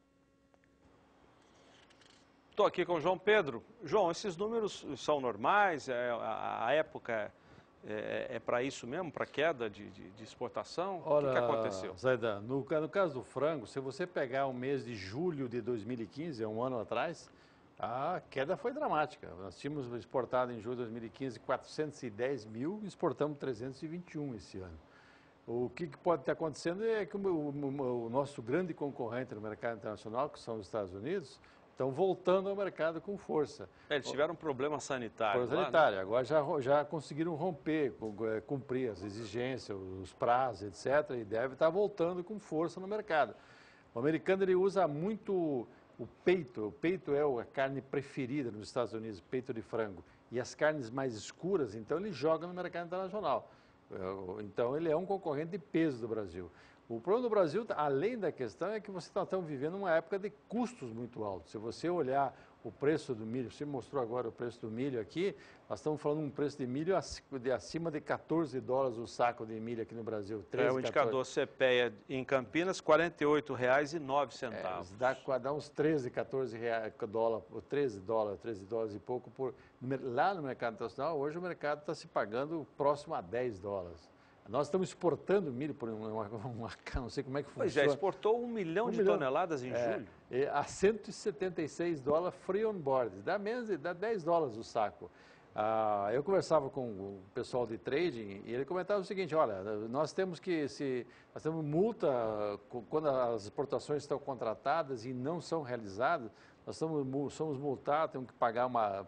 Estou aqui com o João Pedro. João, esses números são normais? É, a, a época é, é para isso mesmo, para queda de, de, de exportação? Olha, o que, que aconteceu? Zaidan, no, no caso do frango, se você pegar o mês de julho de dois mil e quinze, um ano atrás, a queda foi dramática. Nós tínhamos exportado em julho de dois mil e quinze quatrocentos e dez mil, exportamos trezentos e vinte e um esse ano. O que, que pode estar acontecendo é que o, o, o nosso grande concorrente no mercado internacional, que são os Estados Unidos, estão voltando ao mercado com força. É, eles tiveram um problema sanitário. Problema sanitário. Lá, né? Agora já, já conseguiram romper, cumprir as exigências, os prazos, etcétera. E deve estar voltando com força no mercado. O americano ele usa muito o peito. O peito é a carne preferida nos Estados Unidos, peito de frango. E as carnes mais escuras, então, ele joga no mercado internacional. Então, ele é um concorrente de peso do Brasil. O problema do Brasil, além da questão, é que você está vivendo uma época de custos muito altos. Se você olhar o preço do milho, você mostrou agora o preço do milho aqui, nós estamos falando de um preço de milho acima de quatorze dólares o saco de milho aqui no Brasil. treze, é o indicador CPEA em Campinas, quarenta e oito reais e nove centavos. É, dá, dá uns treze, quatorze reais, dólar, treze dólares, treze dólares e pouco. Por, lá no mercado internacional, hoje o mercado está se pagando próximo a dez dólares. Nós estamos exportando milho por uma, uma, uma não sei como é que funciona. Pois é, exportou um milhão um de milhão, toneladas em é, julho. É, a cento e setenta e seis dólares free on board, dá, menos, dá dez dólares o saco. Ah, eu conversava com o pessoal de trading e ele comentava o seguinte, olha, nós temos que, se, nós temos multa quando as exportações estão contratadas e não são realizadas, nós somos, somos multados, temos que pagar uma,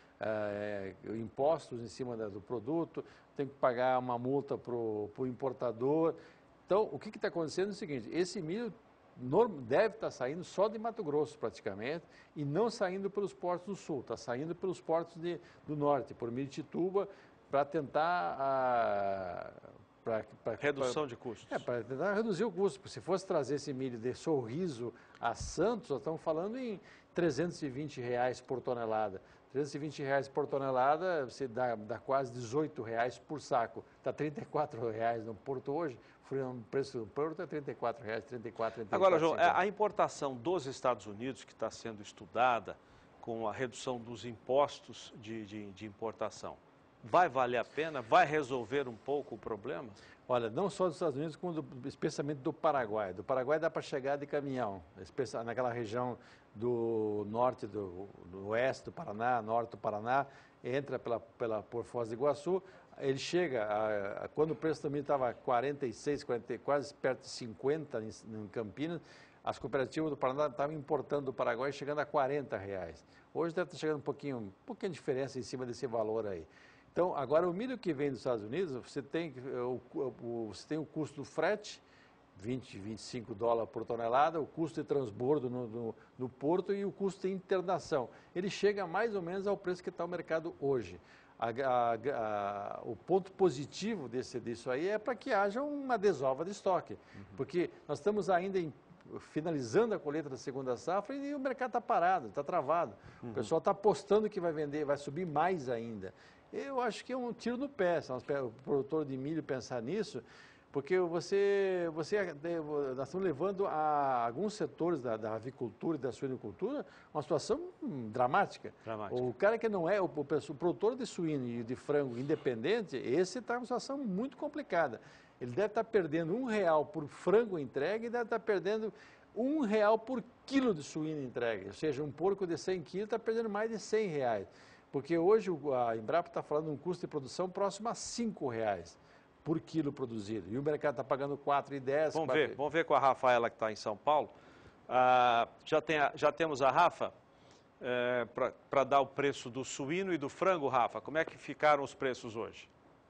é, impostos em cima do produto, tem que pagar uma multa para o importador. Então, o que está acontecendo é o seguinte, esse milho deve estar saindo só de Mato Grosso, praticamente, e não saindo pelos portos do sul, está saindo pelos portos de, do norte, por Miritituba, para tentar... A, pra, pra, Redução pra, de custos. É, para tentar reduzir o custo. Porque se fosse trazer esse milho de Sorriso a Santos, nós estamos falando em trezentos e vinte reais por tonelada. trezentos e vinte reais por tonelada, você dá, dá quase dezoito reais por saco. Está trinta e quatro reais no porto hoje, o preço do porto é trinta e quatro reais, trinta e quatro, trinta e quatro. Agora, João, a importação dos Estados Unidos, que está sendo estudada com a redução dos impostos de, de, de importação, vai valer a pena? Vai resolver um pouco o problema? Olha, não só dos Estados Unidos, como do, especialmente do Paraguai. Do Paraguai dá para chegar de caminhão, naquela região do norte, do, do oeste do Paraná, norte do Paraná, entra pela, pela, por Foz do Iguaçu, ele chega, a, a, quando o preço também estava quarenta e seis, quarenta, quase perto de cinquenta em, em Campinas, as cooperativas do Paraná estavam importando do Paraguai chegando a quarenta reais. Hoje deve estar chegando um pouquinho, um pouquinho de diferença em cima desse valor aí. Então, agora o milho que vem dos Estados Unidos, você tem o, o, você tem o custo do frete, vinte, vinte e cinco dólares por tonelada, o custo de transbordo no, no, no porto e o custo de internação. Ele chega mais ou menos ao preço que está o mercado hoje. A, a, a, o ponto positivo desse, disso aí é para que haja uma desova de estoque, uhum. porque nós estamos ainda em, finalizando a colheita da segunda safra e o mercado está parado, está travado. Uhum. O pessoal está apostando que vai vender, vai subir mais ainda. Eu acho que é um tiro no pé, se o produtor de milho pensar nisso, porque você, você, nós estamos levando a alguns setores da, da avicultura e da suinocultura uma situação dramática. dramática. O cara que não é, o, o produtor de suíno e de frango independente, esse está numa situação muito complicada. Ele deve estar perdendo um real por frango entregue e deve estar perdendo um real por quilo de suíno entregue. Ou seja, um porco de cem quilos está perdendo mais de cem reais. Porque hoje a Embrapa está falando de um custo de produção próximo a cinco reais por quilo produzido. E o mercado está pagando quatro reais e dez centavos. Vamos ver, vamos ver com a Rafaela que está em São Paulo. Ah, já, tem a, já temos a Rafa é, para dar o preço do suíno e do frango, Rafa. Como é que ficaram os preços hoje?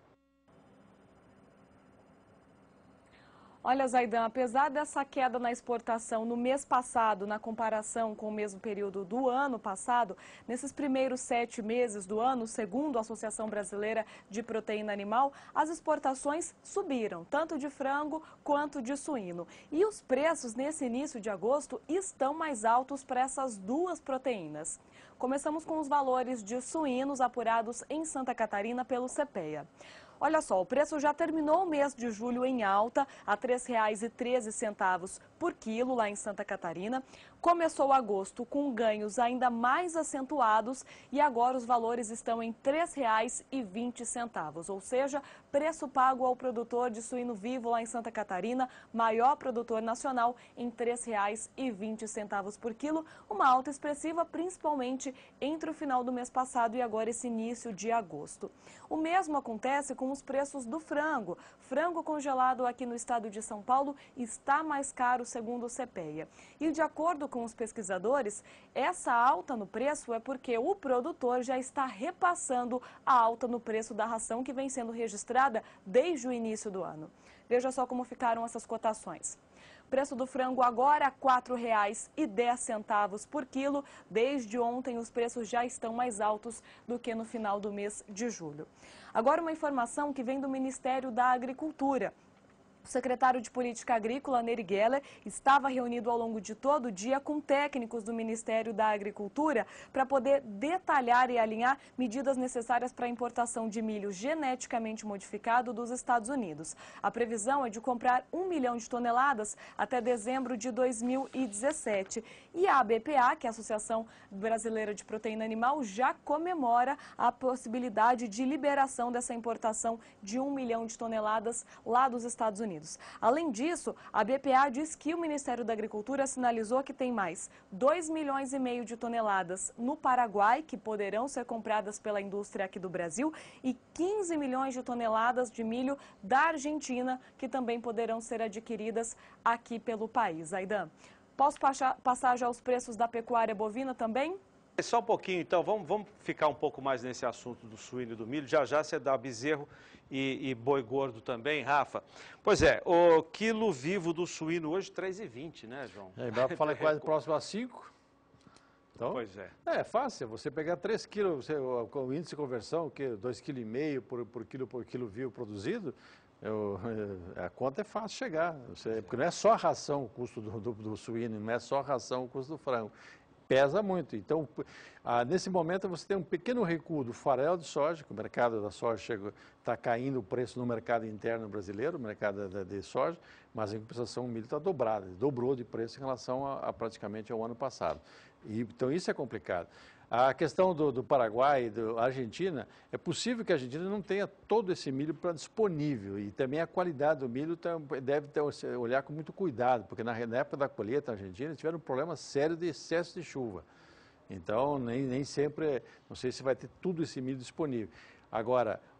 Olha, Zaidan, apesar dessa queda na exportação no mês passado, na comparação com o mesmo período do ano passado, nesses primeiros sete meses do ano, segundo a Associação Brasileira de Proteína Animal, as exportações subiram, tanto de frango quanto de suíno. E os preços nesse início de agosto estão mais altos para essas duas proteínas. Começamos com os valores de suínos apurados em Santa Catarina pelo CEPEA. Olha só, o preço já terminou o mês de julho em alta, a três reais e treze centavos por quilo lá em Santa Catarina. Começou agosto com ganhos ainda mais acentuados e agora os valores estão em três reais e vinte centavos, ou seja, preço pago ao produtor de suíno vivo lá em Santa Catarina, maior produtor nacional, em três reais e vinte centavos por quilo, uma alta expressiva principalmente entre o final do mês passado e agora esse início de agosto. O mesmo acontece com os preços do frango. Frango congelado aqui no estado de São Paulo está mais caro, segundo o CEPEA. E de acordo com os pesquisadores, essa alta no preço é porque o produtor já está repassando a alta no preço da ração que vem sendo registrada desde o início do ano. Veja só como ficaram essas cotações. Preço do frango agora quatro reais e dez centavos por quilo. Desde ontem os preços já estão mais altos do que no final do mês de julho. Agora uma informação que vem do Ministério da Agricultura. O secretário de Política Agrícola, Neri Geller, estava reunido ao longo de todo o dia com técnicos do Ministério da Agricultura para poder detalhar e alinhar medidas necessárias para a importação de milho geneticamente modificado dos Estados Unidos. A previsão é de comprar um milhão de toneladas até dezembro de dois mil e dezessete. E a A B P A, que é a Associação Brasileira de Proteína Animal, já comemora a possibilidade de liberação dessa importação de um milhão de toneladas lá dos Estados Unidos. Além disso, a B P A diz que o Ministério da Agricultura sinalizou que tem mais dois milhões e meio de toneladas no Paraguai, que poderão ser compradas pela indústria aqui do Brasil, e quinze milhões de toneladas de milho da Argentina, que também poderão ser adquiridas aqui pelo país. Aidan, posso passar já os preços da pecuária bovina também? Só um pouquinho, então, vamos, vamos ficar um pouco mais nesse assunto do suíno e do milho. Já já você dá bezerro e, e boi gordo também, Rafa. Pois é, o quilo vivo do suíno hoje, três reais e vinte centavos, né, João? É, dá para falar quase próximo a cinco. Então, pois é. É fácil, você pegar três quilos, você, com o índice de conversão, que dois vírgula cinco quilos por, por quilo por quilo vivo produzido, eu, a conta é fácil chegar. Você, porque não é só a ração o custo do, do, do suíno, não é só a ração o custo do frango. Pesa muito. Então, ah, nesse momento, você tem um pequeno recuo do farelo de soja, que o mercado da soja está caindo o preço no mercado interno brasileiro, o mercado de, de soja, mas em compensação o milho está dobrado, dobrou de preço em relação a, a praticamente ao ano passado. E, então, isso é complicado. A questão do, do Paraguai e da Argentina, é possível que a Argentina não tenha todo esse milho pra, disponível e também a qualidade do milho tá, deve ter, olhar com muito cuidado, porque na, na época da colheita na Argentina tiveram um problema sério de excesso de chuva. Então, nem, nem sempre, não sei se vai ter tudo esse milho disponível. Agora,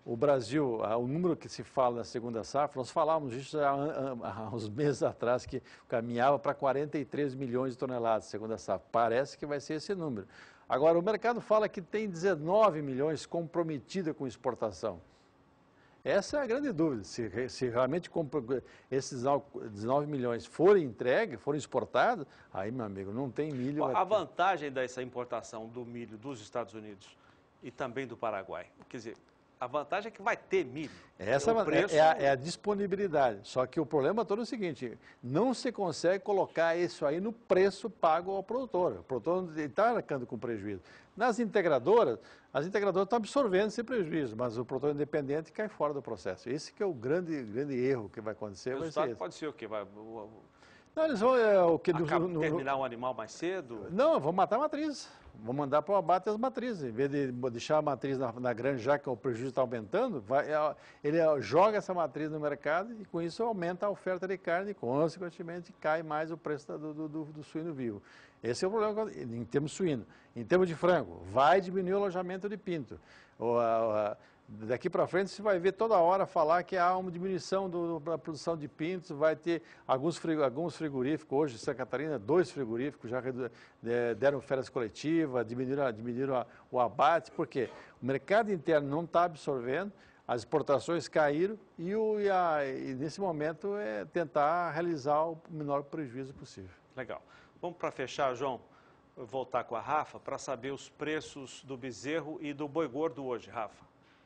o Brasil, o número que se fala na segunda safra, nós falávamos isso há, há uns meses atrás, que caminhava para quarenta e três milhões de toneladas, segunda safra. Parece que vai ser esse número. Agora, o mercado fala que tem dezenove milhões comprometida com exportação. Essa é a grande dúvida, se, se realmente esses dezenove milhões forem entregues, forem exportados, aí, meu amigo, não tem milho. A vantagem dessa importação do milho dos Estados Unidos e também do Paraguai, quer dizer, a vantagem é que vai ter milho. Essa é, preço... é, a, é a disponibilidade. Só que o problema todo é o seguinte, não se consegue colocar isso aí no preço pago ao produtor. O produtor está arcando com prejuízo. Nas integradoras, as integradoras estão absorvendo esse prejuízo, mas o produtor independente cai fora do processo. Esse que é o grande, grande erro que vai acontecer. O resultado vai ser pode ser o quê? Vai... Não, eles vão é, o que Acaba, no, terminar um animal mais cedo? Não, vão matar a matriz. Vão mandar para o abate as matrizes. Em vez de deixar a matriz na, na granja, já que o prejuízo está aumentando, vai, ele joga essa matriz no mercado e com isso aumenta a oferta de carne e, consequentemente, cai mais o preço do, do, do, do suíno vivo. Esse é o problema em termos de suíno. Em termos de frango, vai diminuir o alojamento de pinto. O, a, a, Daqui para frente você vai ver toda hora falar que há uma diminuição do, da produção de pintos, vai ter alguns, alguns frigoríficos, hoje em Santa Catarina, dois frigoríficos já deram férias coletivas, diminuíram, diminuíram o abate, porque o mercado interno não está absorvendo, as exportações caíram e, o, e, a, e nesse momento é tentar realizar o menor prejuízo possível. Legal. Vamos para fechar, João, voltar com a Rafa para saber os preços do bezerro e do boi gordo hoje, Rafa.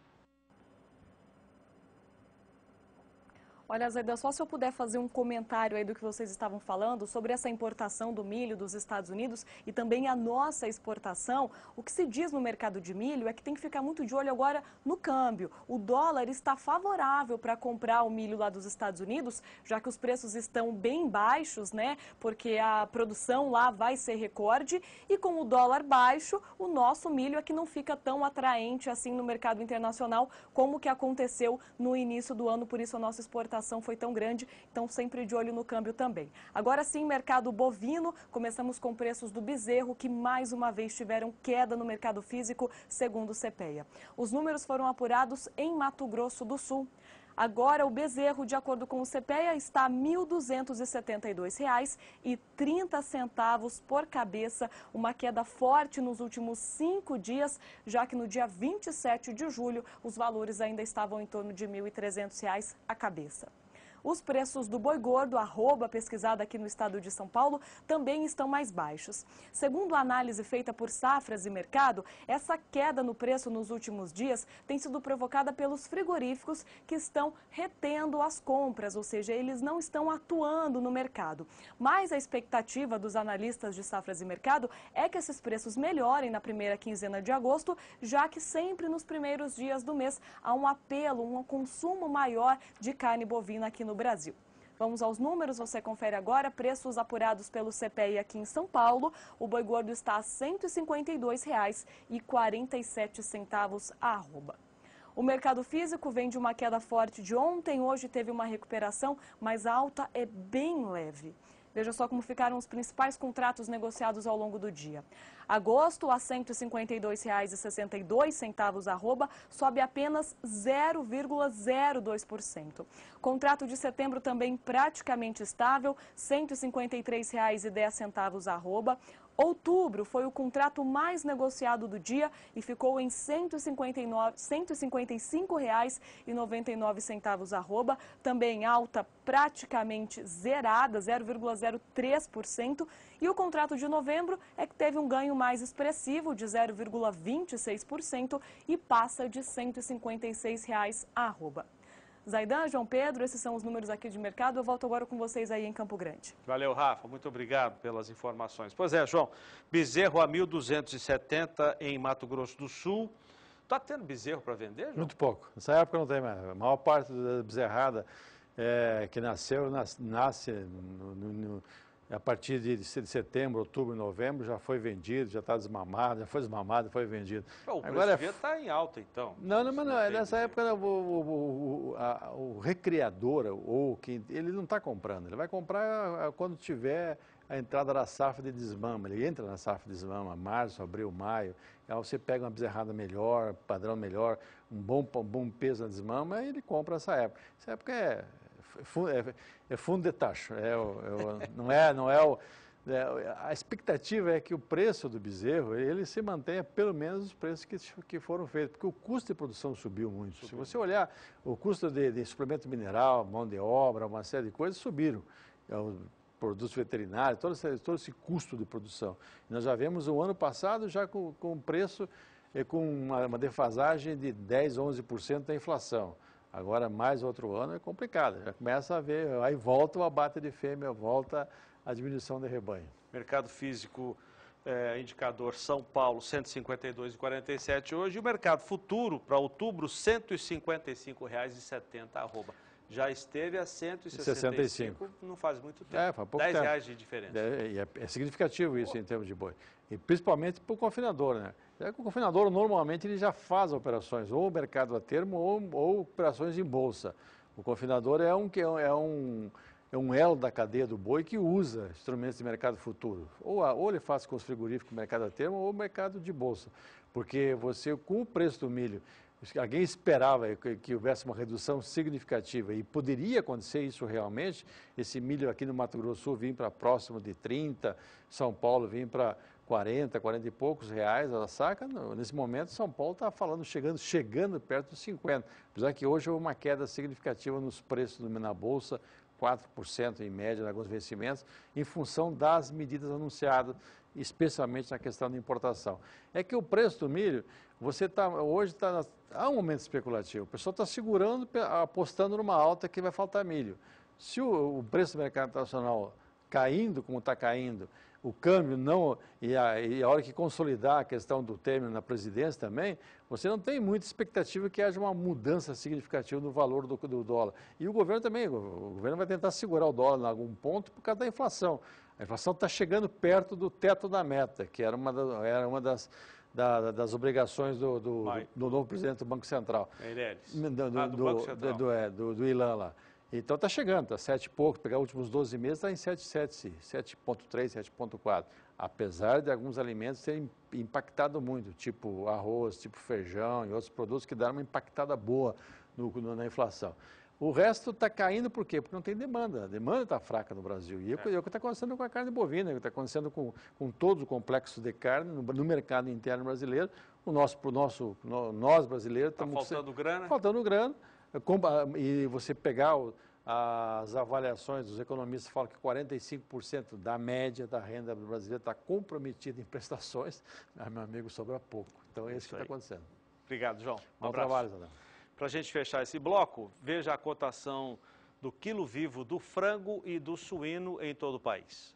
Olha, Zaidan, só se eu puder fazer um comentário aí do que vocês estavam falando sobre essa importação do milho dos Estados Unidos e também a nossa exportação. O que se diz no mercado de milho é que tem que ficar muito de olho agora no câmbio. O dólar está favorável para comprar o milho lá dos Estados Unidos, já que os preços estão bem baixos, né? Porque a produção lá vai ser recorde e com o dólar baixo, o nosso milho é que não fica tão atraente assim no mercado internacional como que aconteceu no início do ano, por isso a nossa exportação foi tão grande, então sempre de olho no câmbio também. Agora sim, mercado bovino, começamos com preços do bezerro, que mais uma vez tiveram queda no mercado físico, segundo o CEPEA. Os números foram apurados em Mato Grosso do Sul. Agora, o bezerro, de acordo com o CEPEA, está a mil duzentos e setenta e dois reais e trinta centavos por cabeça, uma queda forte nos últimos cinco dias, já que no dia vinte e sete de julho os valores ainda estavam em torno de mil e trezentos reais a cabeça. Os preços do boi gordo, arroba, pesquisada aqui no estado de São Paulo, também estão mais baixos. Segundo a análise feita por Safras e Mercado, essa queda no preço nos últimos dias tem sido provocada pelos frigoríficos que estão retendo as compras, ou seja, eles não estão atuando no mercado. Mas a expectativa dos analistas de Safras e Mercado é que esses preços melhorem na primeira quinzena de agosto, já que sempre nos primeiros dias do mês há um apelo, um consumo maior de carne bovina aqui no Brasil. Vamos aos números, você confere agora, preços apurados pelo CEPEA aqui em São Paulo. O boi gordo está a cento e cinquenta e dois reais e quarenta e sete centavos a arroba. O mercado físico vem de uma queda forte de ontem, hoje teve uma recuperação, mas a alta é bem leve. Veja só como ficaram os principais contratos negociados ao longo do dia. Agosto, a cento e cinquenta e dois reais e sessenta e dois centavos arroba, sobe apenas zero vírgula zero dois por cento. Contrato de setembro também praticamente estável, cento e cinquenta e três reais e dez centavos arroba. Outubro foi o contrato mais negociado do dia e ficou em cento e cinquenta e nove, cento e cinquenta e cinco reais e noventa e nove centavos arroba, também alta praticamente zerada, zero vírgula zero três por cento. E o contrato de novembro é que teve um ganho mais expressivo de zero vírgula vinte e seis por cento e passa de cento e cinquenta e seis reais arroba. Zaidan, João Pedro, esses são os números aqui de mercado. Eu volto agora com vocês aí em Campo Grande. Valeu, Rafa. Muito obrigado pelas informações. Pois é, João, bezerro a mil duzentos e setenta em Mato Grosso do Sul. Está tendo bezerro para vender, João? Muito pouco. Nessa época não tem mais. A maior parte da bezerrada é, que nasceu, nas, nasce no, no, no, a partir de setembro, outubro, novembro, já foi vendido, já está desmamado, já foi desmamado, foi vendido. Bom, o Agora preço está em alta, então. Não, não, mas não, não nessa época o, o, o, a, o recriador, ou quem, ele não está comprando, ele vai comprar quando tiver a entrada da safra de desmama. Ele entra na safra de desmama, março, abril, maio. Aí você pega uma bezerrada melhor, padrão melhor, um bom, um bom peso na desmama, e ele compra essa época. Essa época é, é, é fundo de tacho. É, o, é o, não é, não é o... É, a expectativa é que o preço do bezerro, ele se mantenha pelo menos os preços que, que foram feitos, porque o custo de produção subiu muito. Subiu. Se você olhar o custo de, de suplemento mineral, mão de obra, uma série de coisas, subiram. É, o, produtos veterinários, todo esse, todo esse custo de produção. Nós já vemos o ano passado já com, com preço, é, com uma, uma defasagem de dez, onze por cento da inflação. Agora, mais outro ano é complicado. Já começa a ver, aí volta o abate de fêmea, volta a diminuição de rebanho. Mercado físico, é, indicador São Paulo, cento e cinquenta e dois reais e quarenta e sete centavos hoje. E o mercado futuro, para outubro, cento e cinquenta e cinco reais e setenta centavos, arroba. Já esteve a cento e sessenta e cinco, não faz muito tempo. É, faz pouco dez tempo. reais de diferença. É, é, é significativo isso em termos de boi. E principalmente para o confinador, né? É que o confinador, normalmente, ele já faz operações, ou mercado a termo, ou, ou operações em bolsa. O confinador é um, é um, é um elo da cadeia do boi que usa instrumentos de mercado futuro. Ou, a, ou ele faz com os frigoríficos mercado a termo, ou mercado de bolsa. Porque você, com o preço do milho, alguém esperava que, que houvesse uma redução significativa e poderia acontecer isso realmente, esse milho aqui no Mato Grosso do Sul vir para próximo de trinta, São Paulo vir para quarenta, quarenta e poucos reais a saca. Nesse momento, São Paulo está falando, chegando, chegando perto dos cinquenta. Apesar que hoje houve uma queda significativa nos preços na Bolsa, quatro por cento em média em alguns vencimentos, em função das medidas anunciadas, especialmente na questão da importação. É que o preço do milho, você tá, hoje está há um momento especulativo, o pessoal está segurando, apostando numa alta que vai faltar milho. Se o, o preço do mercado internacional caindo como está caindo, o câmbio não, e a, e a hora que consolidar a questão do término na presidência também, você não tem muita expectativa que haja uma mudança significativa no valor do, do dólar. E o governo também, o governo vai tentar segurar o dólar em algum ponto por causa da inflação. A inflação está chegando perto do teto da meta, que era uma, da, era uma das, da, das obrigações do, do, do, do novo presidente do Banco Central. Meirelles. Do, do, ah, do, do Banco Central. Do, do, é, do, do Ilan lá. Então está chegando, está sete e pouco, pegar os últimos doze meses está em sete vírgula sete, sete vírgula três, sete vírgula quatro. Apesar de alguns alimentos terem impactado muito, tipo arroz, tipo feijão e outros produtos que deram uma impactada boa no, no, na inflação. O resto está caindo por quê? Porque não tem demanda. A demanda está fraca no Brasil. E é, é o que está acontecendo com a carne bovina, é o que está acontecendo com, com todo o complexo de carne no, no mercado interno brasileiro. O nosso, pro nosso, no, nós brasileiros estamos... Está faltando sem, grana? Faltando grana. E você pegar o, as avaliações dos economistas, falam que quarenta e cinco por cento da média da renda brasileira está comprometida em prestações. Ah, meu amigo, sobra pouco. Então é isso, isso que está acontecendo. Obrigado, João. Um Bom abraço. trabalho, Zadão. Para a gente fechar esse bloco, veja a cotação do quilo vivo do frango e do suíno em todo o país.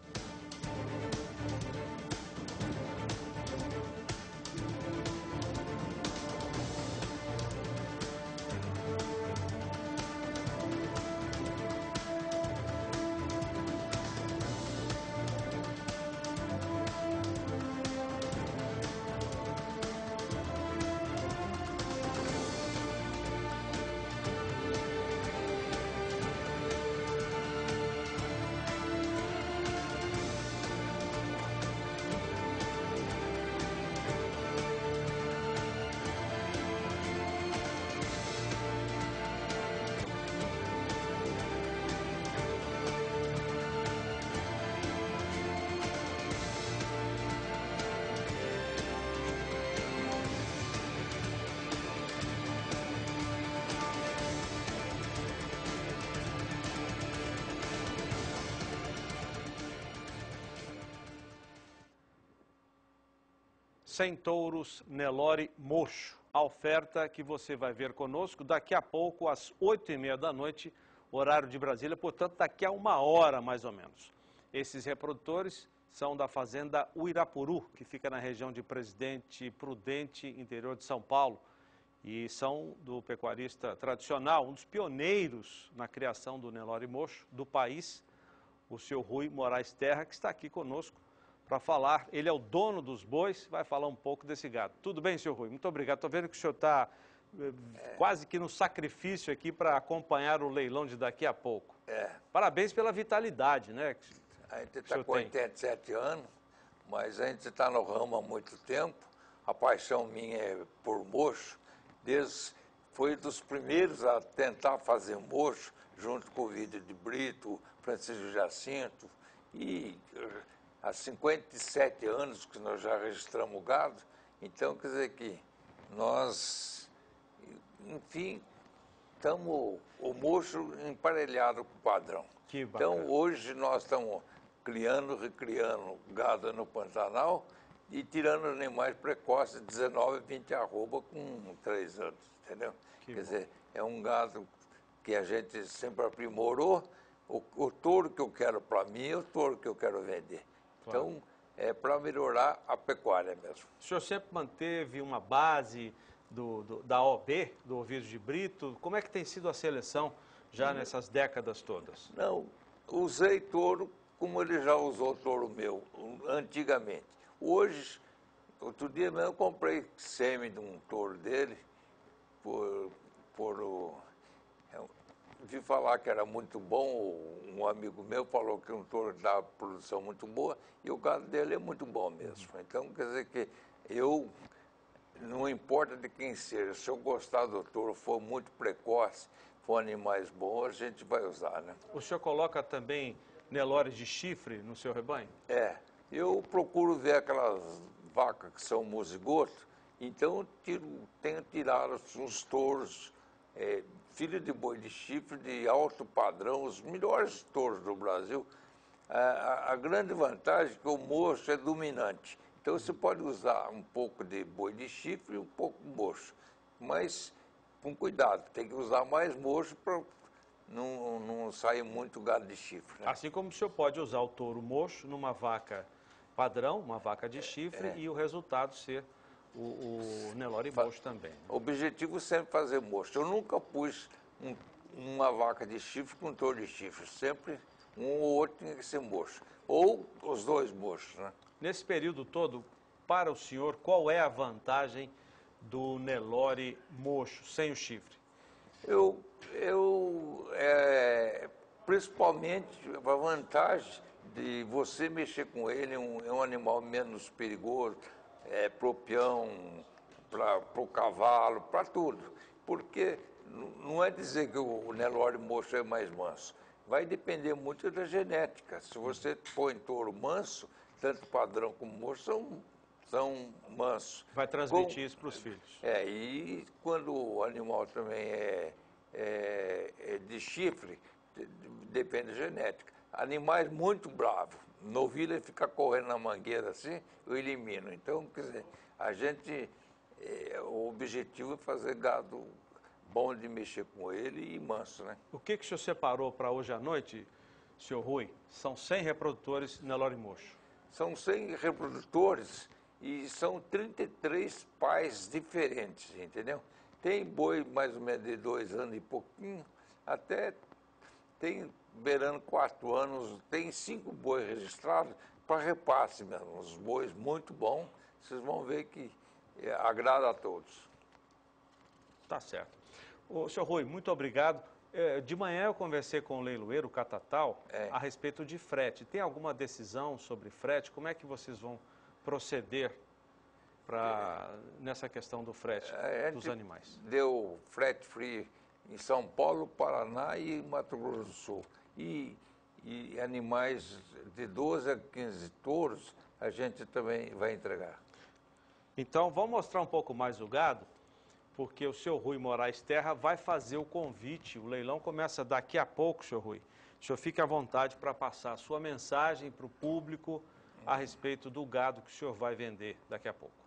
cem touros Nelore Mocho. A oferta que você vai ver conosco daqui a pouco, às oito e meia da noite, horário de Brasília, portanto, daqui a uma hora mais ou menos. Esses reprodutores são da fazenda Uirapuru, que fica na região de Presidente Prudente, interior de São Paulo, e são do pecuarista tradicional, um dos pioneiros na criação do Nelore Mocho do país, o senhor Rui Moraes Terra, que está aqui conosco para falar. Ele é o dono dos bois, vai falar um pouco desse gado. Tudo bem, senhor Rui? Muito obrigado. Estou vendo que o senhor está eh, é. quase que no sacrifício aqui para acompanhar o leilão de daqui a pouco. É. Parabéns pela vitalidade, né? A gente está com oitenta e sete anos, mas a gente está no ramo há muito tempo. A paixão minha é por mocho. Desde, foi dos primeiros a tentar fazer mocho, junto com o Vídeo de Brito, Francisco Jacinto. E há cinquenta e sete anos que nós já registramos o gado. Então, quer dizer que nós, enfim, estamos o mocho emparelhado com o padrão. Que bacana. Então, hoje nós estamos criando, recriando gado no Pantanal e tirando animais precoces de dezenove, vinte arroba com três anos, entendeu? Que Quer bom. dizer, é um gado que a gente sempre aprimorou. O, o touro que eu quero para mim é o touro que eu quero vender. Claro. Então, é para melhorar a pecuária mesmo. O senhor sempre manteve uma base do, do, da O B, do Ovídio de Brito. Como é que tem sido a seleção já nessas décadas todas? Não, usei touro como ele já usou touro meu, antigamente. Hoje, outro dia mesmo eu comprei sêmen de um touro dele, por, por o, eu vi falar que era muito bom, um amigo meu falou que um touro dá produção muito boa, e o gado dele é muito bom mesmo. Então, quer dizer que eu, não importa de quem seja, se eu gostar do touro, for muito precoce, for animais bons, a gente vai usar, né? O senhor coloca também Nelores de chifre no seu rebanho? É, eu procuro ver aquelas vacas que são mozigoto, então eu tiro, tenho tirado os touros, é, filho de boi de chifre de alto padrão, os melhores touros do Brasil. A, a, a grande vantagem é que o mocho é dominante, então você pode usar um pouco de boi de chifre e um pouco de mocho, mas com cuidado, tem que usar mais mocho para não, não sair muito gado de chifre. Né? Assim como o senhor pode usar o touro mocho numa vaca padrão, uma vaca de chifre, É. e o resultado ser o, o Nelore mocho também. O objetivo é sempre fazer mocho. Eu nunca pus um, uma vaca de chifre com um touro de chifre, sempre um ou outro tinha que ser mocho, ou os dois mochos, né? Nesse período todo, para o senhor, qual é a vantagem do Nelore mocho, sem o chifre? Eu, eu é, principalmente a vantagem de você mexer com ele, é um, é um animal menos perigoso, é propião para o cavalo, para tudo. Porque não é dizer que o Nelore mocho é mais manso, vai depender muito da genética. Se você põe touro manso, tanto padrão como mocho são, são mansos. Vai transmitir Com, isso para os filhos. É, e quando o animal também é, é, é de chifre, depende da genética. Animais muito bravos, novilha ele fica correndo na mangueira assim, eu elimino. Então, quer dizer, a gente, é, o objetivo é fazer gado bom de mexer com ele e manso, né? O que, que o senhor separou para hoje à noite, senhor Rui? São cem reprodutores Nelore mocho. São cem reprodutores e são trinta e três pais diferentes, entendeu? Tem boi mais ou menos de dois anos e pouquinho, até tem beirando quatro anos, tem cinco bois registrados para repasse mesmo, os bois muito bons, vocês vão ver que é, agrada a todos. Tá certo. Ô, senhor Rui, muito obrigado. É, de manhã eu conversei com o leiloeiro, o Catatal, é. a respeito de frete. Tem alguma decisão sobre frete? Como é que vocês vão proceder pra, é. nessa questão do frete é, dos animais? Deu frete free em São Paulo, Paraná e Mato Grosso do Sul. E, e animais de doze a quinze touros a gente também vai entregar. Então, vamos mostrar um pouco mais o gado, porque o senhor Rui Moraes Terra vai fazer o convite. O leilão começa daqui a pouco, senhor Rui. O senhor fique à vontade para passar a sua mensagem para o público a respeito do gado que o senhor vai vender daqui a pouco.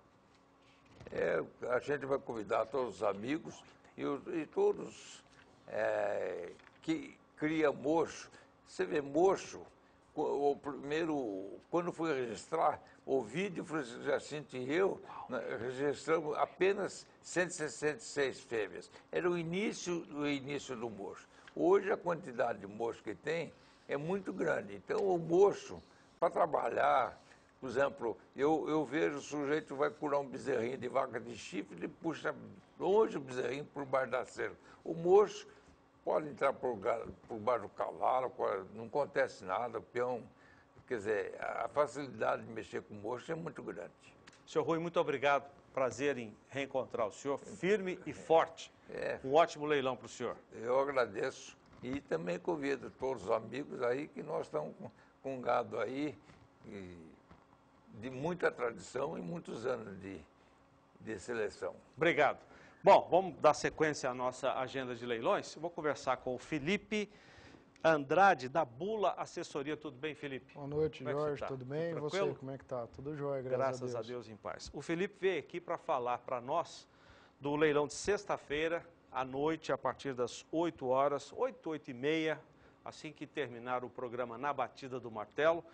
É, a gente vai convidar todos os amigos e, os, e todos é, que cria mocho. Você vê mocho, o primeiro, quando fui registrar, o Vídeo, Francisco Jacinto e eu, registramos apenas cento e sessenta e seis fêmeas. Era o início, o início do mocho. Hoje a quantidade de mocho que tem é muito grande. Então o mocho, para trabalhar, por exemplo, eu, eu vejo o sujeito vai curar um bezerrinho de vaca de chifre, ele puxa longe o bezerrinho por baixo da cerca. O mocho pode entrar por, por baixo do cavalo, não acontece nada, o peão quer dizer, a facilidade de mexer com mocho é muito grande. Senhor Rui, muito obrigado. Prazer em reencontrar o senhor, firme e forte. É. Um ótimo leilão para o senhor. Eu agradeço e também convido todos os amigos aí que nós estamos com, com um gado aí e, de muita tradição e muitos anos de, de seleção. Obrigado. Bom, vamos dar sequência à nossa agenda de leilões. Eu vou conversar com o Felipe Andrade, da Bula Assessoria. Tudo bem, Felipe? Boa noite, como é Jorge. tá? Tudo bem? E você, como é que tá? Tudo jóia, graças, graças a, Deus. a Deus em paz. O Felipe veio aqui para falar para nós do leilão de sexta-feira, à noite, a partir das oito horas, oito, oito e meia, assim que terminar o programa Na Batida do Martelo,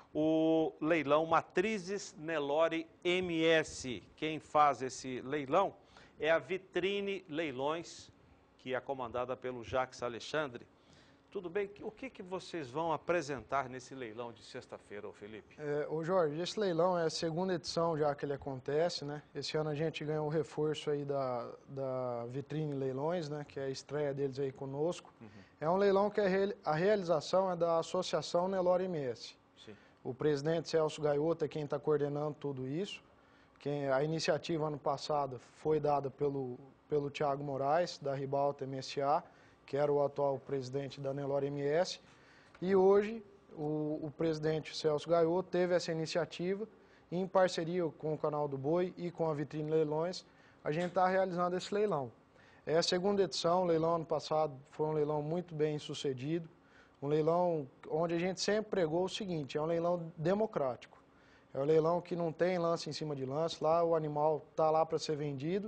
o leilão Matrizes Nelore M S. Quem faz esse leilão é a Vitrine Leilões, que é comandada pelo Jacques Alexandre. Tudo bem? O que, que vocês vão apresentar nesse leilão de sexta-feira, ô Felipe? É, ô Jorge, esse leilão é a segunda edição já que ele acontece, né? Esse ano a gente ganhou o reforço aí da, da Vitrine Leilões, né? Que é a estreia deles aí conosco. Uhum. É um leilão que a, re, a realização é da Associação Nelore M S. Sim. O presidente Celso Gaiotto é quem está coordenando tudo isso. Quem, a iniciativa ano passado foi dada pelo, pelo Thiago Moraes, da Ribalta M S A, que era o atual presidente da Nelore M S, e hoje o, o presidente Celso Gaiotto teve essa iniciativa, e em parceria com o Canal do Boi e com a Vitrine Leilões, a gente está realizando esse leilão. É a segunda edição, o leilão ano passado foi um leilão muito bem sucedido, um leilão onde a gente sempre pregou o seguinte, é um leilão democrático, é um leilão que não tem lance em cima de lance, lá o animal está lá para ser vendido,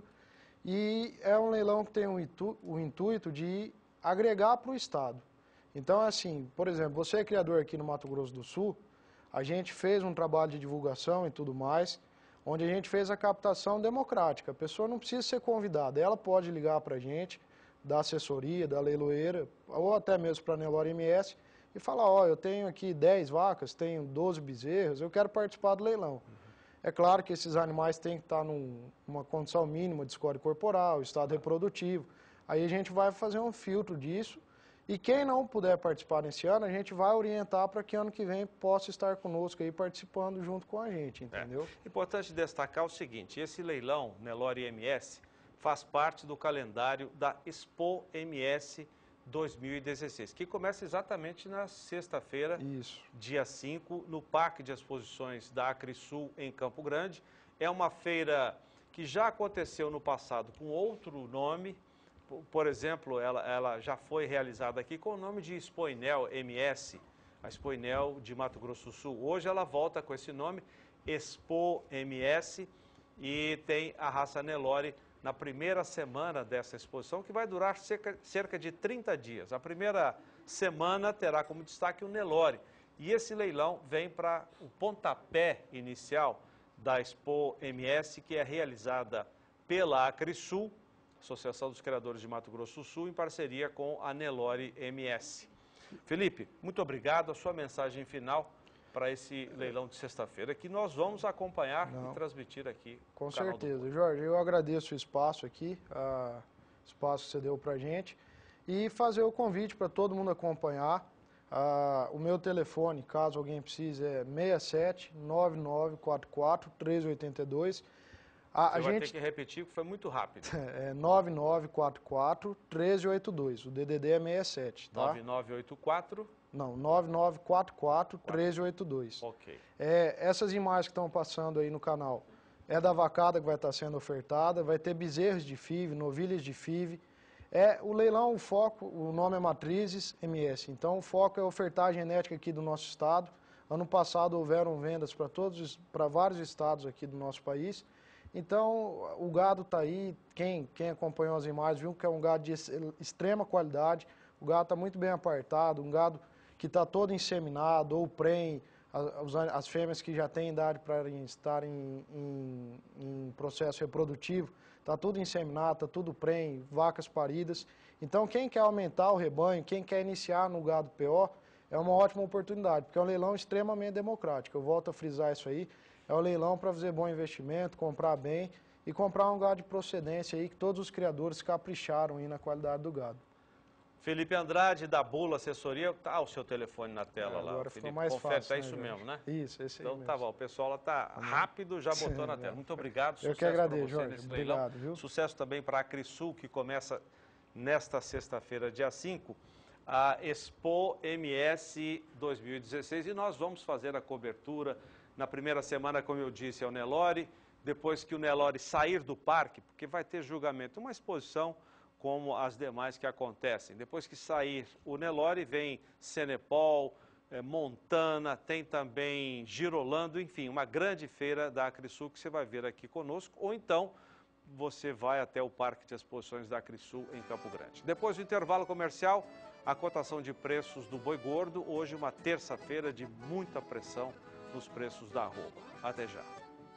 e é um leilão que tem o, intu, o intuito de agregar para o Estado. Então, assim, por exemplo, você é criador aqui no Mato Grosso do Sul, a gente fez um trabalho de divulgação e tudo mais, onde a gente fez a captação democrática. A pessoa não precisa ser convidada, ela pode ligar para a gente, da assessoria, da leiloeira, ou até mesmo para a Nelore M S, e falar, ó, oh, eu tenho aqui dez vacas, tenho doze bezerros, eu quero participar do leilão. Uhum. É claro que esses animais têm que estar num, numa condição mínima de score corporal, estado reprodutivo. Aí a gente vai fazer um filtro disso e quem não puder participar nesse ano, a gente vai orientar para que ano que vem possa estar conosco aí participando junto com a gente, entendeu? É. Importante destacar o seguinte, esse leilão Nelore M S faz parte do calendário da Expo M S dois mil e dezesseis, que começa exatamente na sexta-feira, dia cinco, no Parque de Exposições da Acrisul, em Campo Grande. É uma feira que já aconteceu no passado com outro nome. Por exemplo, ela, ela já foi realizada aqui com o nome de Expoinel M S, a Expoinel de Mato Grosso do Sul. Hoje ela volta com esse nome, Expo M S, e tem a raça Nelore na primeira semana dessa exposição, que vai durar cerca, cerca de trinta dias. A primeira semana terá como destaque o Nelore. E esse leilão vem para o pontapé inicial da Expo M S, que é realizada pela Acrisul, Associação dos Criadores de Mato Grosso do Sul, em parceria com a Nelore M S. Felipe, muito obrigado. A sua mensagem final para esse leilão de sexta-feira, que nós vamos acompanhar Não. e transmitir aqui. Com certeza. Jorge, eu agradeço o espaço aqui, o espaço que você deu para a gente, e fazer o convite para todo mundo acompanhar. Ah, o meu telefone, caso alguém precise, é seis sete nove nove quatro quatro três oito dois. A, Você a vai gente... ter que repetir, porque foi muito rápido. É nove nove quatro quatro três oito dois, o D D D é seis sete, tá? nove nove oito quatro? Não, nove nove quatro quatro três oito dois. Ok. É, essas imagens que estão passando aí no canal é da vacada que vai estar sendo ofertada, vai ter bezerros de F I V, novilhas de F I V. É, o leilão, o foco, o nome é Matrizes M S, então o foco é ofertar a genética aqui do nosso estado. Ano passado houveram vendas para todos, para vários estados aqui do nosso país. Então, o gado está aí, quem, quem acompanhou as imagens viu que é um gado de extrema qualidade, o gado está muito bem apartado, um gado que está todo inseminado, ou prem, as, as fêmeas que já têm idade para estar em, em, em processo reprodutivo, está tudo inseminado, está tudo prem, vacas paridas. Então, quem quer aumentar o rebanho, quem quer iniciar no gado P O, é uma ótima oportunidade, porque é um leilão extremamente democrático. Eu volto a frisar isso aí. É um leilão para fazer bom investimento, comprar bem e comprar um gado de procedência aí que todos os criadores capricharam aí na qualidade do gado. Felipe Andrade, da Bula Assessoria, tá o seu telefone na tela É, lá. agora Felipe, ficou mais confere, fácil, tá né, isso Jorge? mesmo, né? Isso, esse aí Então mesmo. tá bom, o pessoal lá tá rápido, já botou na tela. Muito obrigado, Eu sucesso que agradeço, para você Jorge. nesse Obrigado, leilão. viu? Sucesso também para a Acrisul, que começa nesta sexta-feira, dia cinco, a Expo M S dois mil e dezesseis, e nós vamos fazer a cobertura. Na primeira semana, como eu disse, é o Nelore, depois que o Nelore sair do parque, porque vai ter julgamento, uma exposição como as demais que acontecem. Depois que sair o Nelore, vem Cenepol, eh, Montana, tem também Girolando, enfim, uma grande feira da Acrisul que você vai ver aqui conosco, ou então você vai até o Parque de Exposições da Acrisul em Campo Grande. Depois do intervalo comercial, a cotação de preços do boi gordo, hoje uma terça-feira de muita pressão nos preços da arroba. Até já.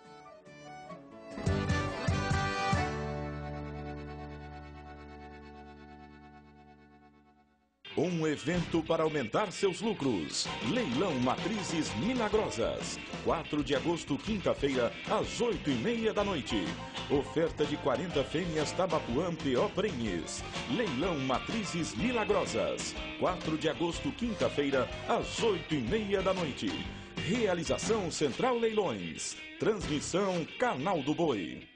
Um evento para aumentar seus lucros. Leilão Matrizes Milagrosas. quatro de agosto, quinta-feira, às oito e meia da noite. Oferta de quarenta fêmeas Tabapuã P O Prenhes. Leilão Matrizes Milagrosas. quatro de agosto, quinta-feira, às oito e meia da noite. Realização Central Leilões. Transmissão Canal do Boi.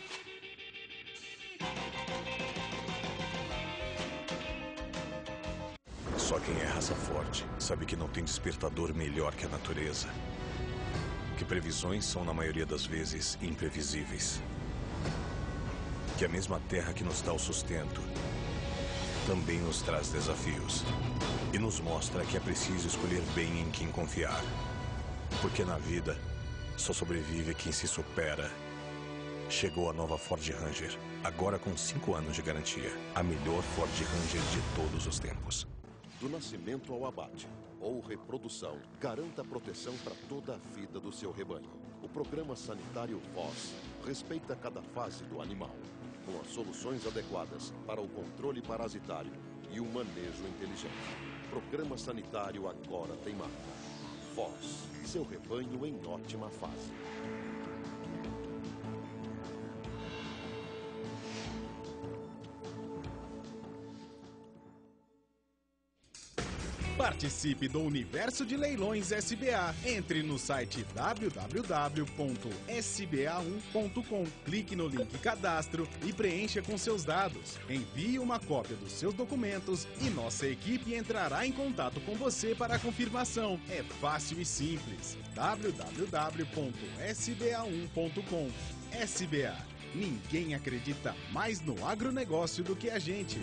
Só quem é raça forte sabe que não tem despertador melhor que a natureza. Que previsões são, na maioria das vezes, imprevisíveis. Que a mesma terra que nos dá o sustento também nos traz desafios. E nos mostra que é preciso escolher bem em quem confiar. Porque na vida, só sobrevive quem se supera. Chegou a nova Ford Ranger, agora com cinco anos de garantia. A melhor Ford Ranger de todos os tempos. Do nascimento ao abate ou reprodução, garanta proteção para toda a vida do seu rebanho. O Programa Sanitário Voz respeita cada fase do animal, com as soluções adequadas para o controle parasitário e o manejo inteligente. Programa Sanitário agora tem marca. Voz, seu rebanho em ótima fase. Participe do Universo de Leilões S B A. Entre no site w w w ponto s b a um ponto com. Clique no link Cadastro e preencha com seus dados. Envie uma cópia dos seus documentos e nossa equipe entrará em contato com você para a confirmação. É fácil e simples. w w w ponto s b a um ponto com. S B A. Ninguém acredita mais no agronegócio do que a gente.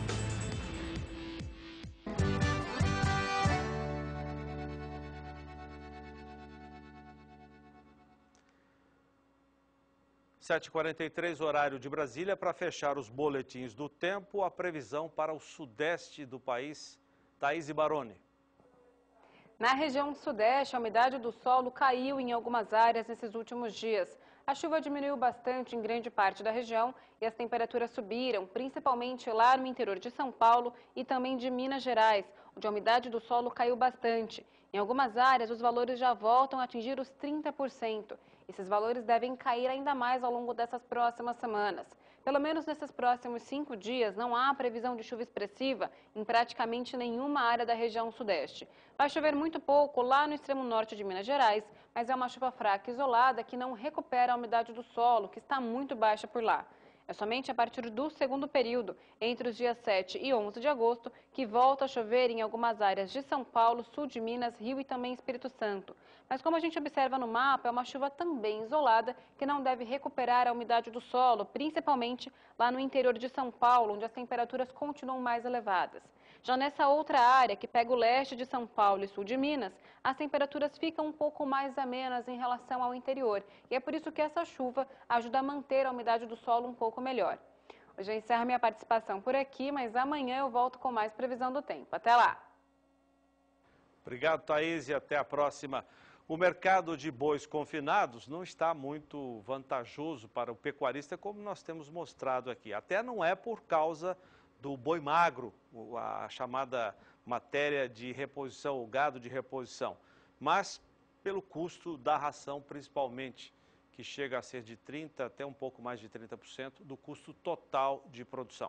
sete e quarenta e três, horário de Brasília, para fechar os boletins do tempo, a previsão para o sudeste do país. Thaís Baroni. Na região sudeste, a umidade do solo caiu em algumas áreas nesses últimos dias. A chuva diminuiu bastante em grande parte da região e as temperaturas subiram, principalmente lá no interior de São Paulo e também de Minas Gerais, onde a umidade do solo caiu bastante. Em algumas áreas, os valores já voltam a atingir os trinta por cento. Esses valores devem cair ainda mais ao longo dessas próximas semanas. Pelo menos nesses próximos cinco dias, não há previsão de chuva expressiva em praticamente nenhuma área da região sudeste. Vai chover muito pouco lá no extremo norte de Minas Gerais, mas é uma chuva fraca e isolada que não recupera a umidade do solo, que está muito baixa por lá. É somente a partir do segundo período, entre os dias sete e onze de agosto, que volta a chover em algumas áreas de São Paulo, sul de Minas, Rio e também Espírito Santo. Mas como a gente observa no mapa, é uma chuva também isolada, que não deve recuperar a umidade do solo, principalmente lá no interior de São Paulo, onde as temperaturas continuam mais elevadas. Já nessa outra área, que pega o leste de São Paulo e sul de Minas, as temperaturas ficam um pouco mais amenas em relação ao interior. E é por isso que essa chuva ajuda a manter a umidade do solo um pouco melhor. Hoje eu encerro minha participação por aqui, mas amanhã eu volto com mais previsão do tempo. Até lá! Obrigado, Thaís, e até a próxima. O mercado de bois confinados não está muito vantajoso para o pecuarista, como nós temos mostrado aqui. Até não é por causa do boi magro, a chamada matéria de reposição, o gado de reposição, mas pelo custo da ração, principalmente, que chega a ser de trinta por cento até um pouco mais de trinta por cento do custo total de produção.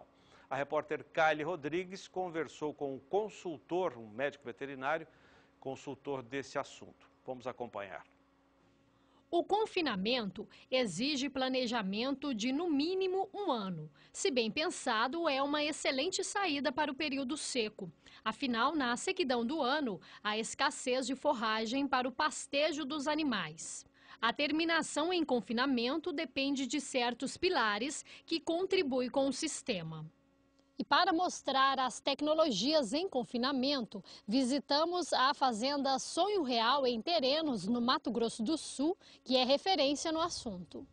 A repórter Kylie Rodrigues conversou com um consultor, um médico veterinário, consultor desse assunto. Vamos acompanhar. O confinamento exige planejamento de, no mínimo, um ano. Se bem pensado, é uma excelente saída para o período seco. Afinal, na sequidão do ano, há escassez de forragem para o pastejo dos animais. A terminação em confinamento depende de certos pilares que contribuem com o sistema. E para mostrar as tecnologias em confinamento, visitamos a fazenda Sonho Real em Terenos, no Mato Grosso do Sul, que é referência no assunto.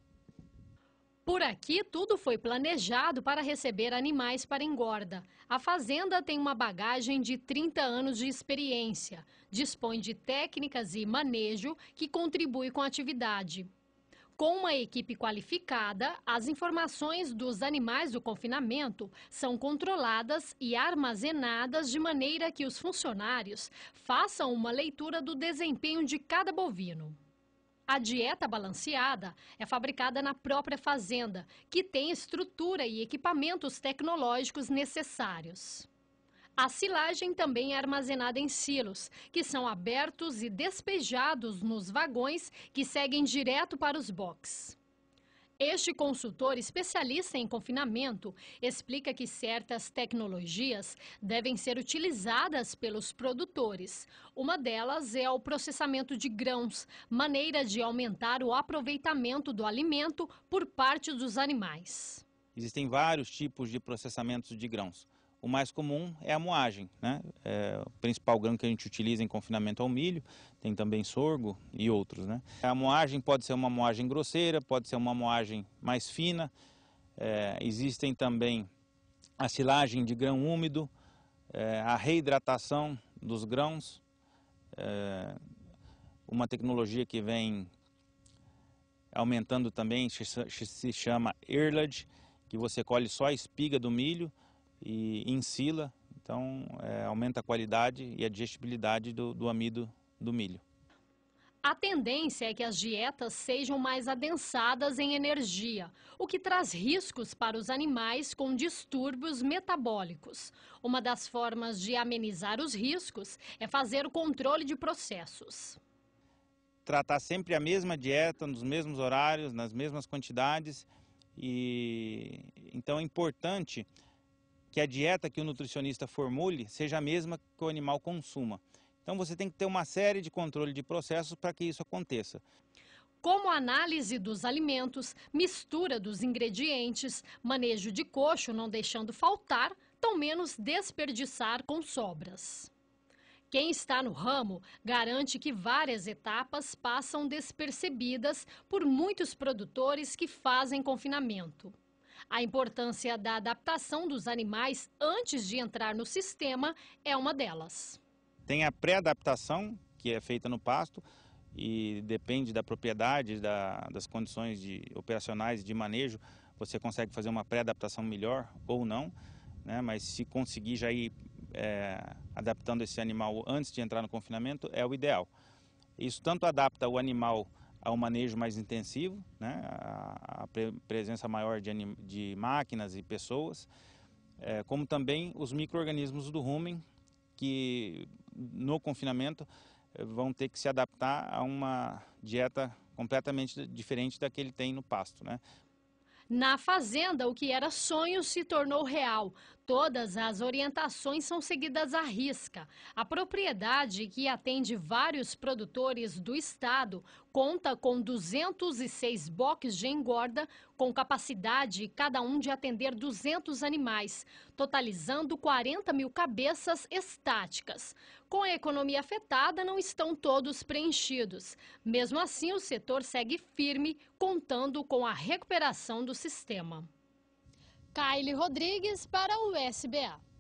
Por aqui, tudo foi planejado para receber animais para engorda. A fazenda tem uma bagagem de trinta anos de experiência, dispõe de técnicas e manejo que contribuem com a atividade. Com uma equipe qualificada, as informações dos animais do confinamento são controladas e armazenadas de maneira que os funcionários façam uma leitura do desempenho de cada bovino. A dieta balanceada é fabricada na própria fazenda, que tem estrutura e equipamentos tecnológicos necessários. A silagem também é armazenada em silos, que são abertos e despejados nos vagões que seguem direto para os boxes. Este consultor especialista em confinamento explica que certas tecnologias devem ser utilizadas pelos produtores. Uma delas é o processamento de grãos, maneira de aumentar o aproveitamento do alimento por parte dos animais. Existem vários tipos de processamentos de grãos. O mais comum é a moagem, né? É, o principal grão que a gente utiliza em confinamento é o milho, tem também sorgo e outros, né? A moagem pode ser uma moagem grosseira, pode ser uma moagem mais fina. É, existem também a silagem de grão úmido, é, a reidratação dos grãos, é, uma tecnologia que vem aumentando também, se chama Earlage, que você colhe só a espiga do milho e ensila, então é, aumenta a qualidade e a digestibilidade do, do amido do milho. A tendência é que as dietas sejam mais adensadas em energia, o que traz riscos para os animais com distúrbios metabólicos. Uma das formas de amenizar os riscos é fazer o controle de processos. Tratar sempre a mesma dieta, nos mesmos horários, nas mesmas quantidades, e então é importante que a dieta que o nutricionista formule seja a mesma que o animal consuma. Então você tem que ter uma série de controle de processos para que isso aconteça. Como análise dos alimentos, mistura dos ingredientes, manejo de coxo não deixando faltar, tão menos desperdiçar com sobras. Quem está no ramo garante que várias etapas passam despercebidas por muitos produtores que fazem confinamento. A importância da adaptação dos animais antes de entrar no sistema é uma delas. Tem a pré-adaptação, que é feita no pasto, e depende da propriedade, da, das condições de, operacionais de manejo, você consegue fazer uma pré-adaptação melhor ou não, né? Mas se conseguir já ir é, adaptando esse animal antes de entrar no confinamento, é o ideal. Isso tanto adapta o animal ao manejo mais intensivo, né, a, a pre presença maior de, de máquinas e pessoas, é, como também os micro-organismos do rumen, que no confinamento vão ter que se adaptar a uma dieta completamente diferente da que ele tem no pasto, né? Na fazenda, o que era sonho se tornou real. Todas as orientações são seguidas à risca. A propriedade, que atende vários produtores do estado, conta com duzentos e seis boques de engorda, com capacidade cada um de atender duzentos animais, totalizando quarenta mil cabeças estáticas. Com a economia afetada, não estão todos preenchidos. Mesmo assim, o setor segue firme, contando com a recuperação do sistema. Kylie Rodrigues para o S B A.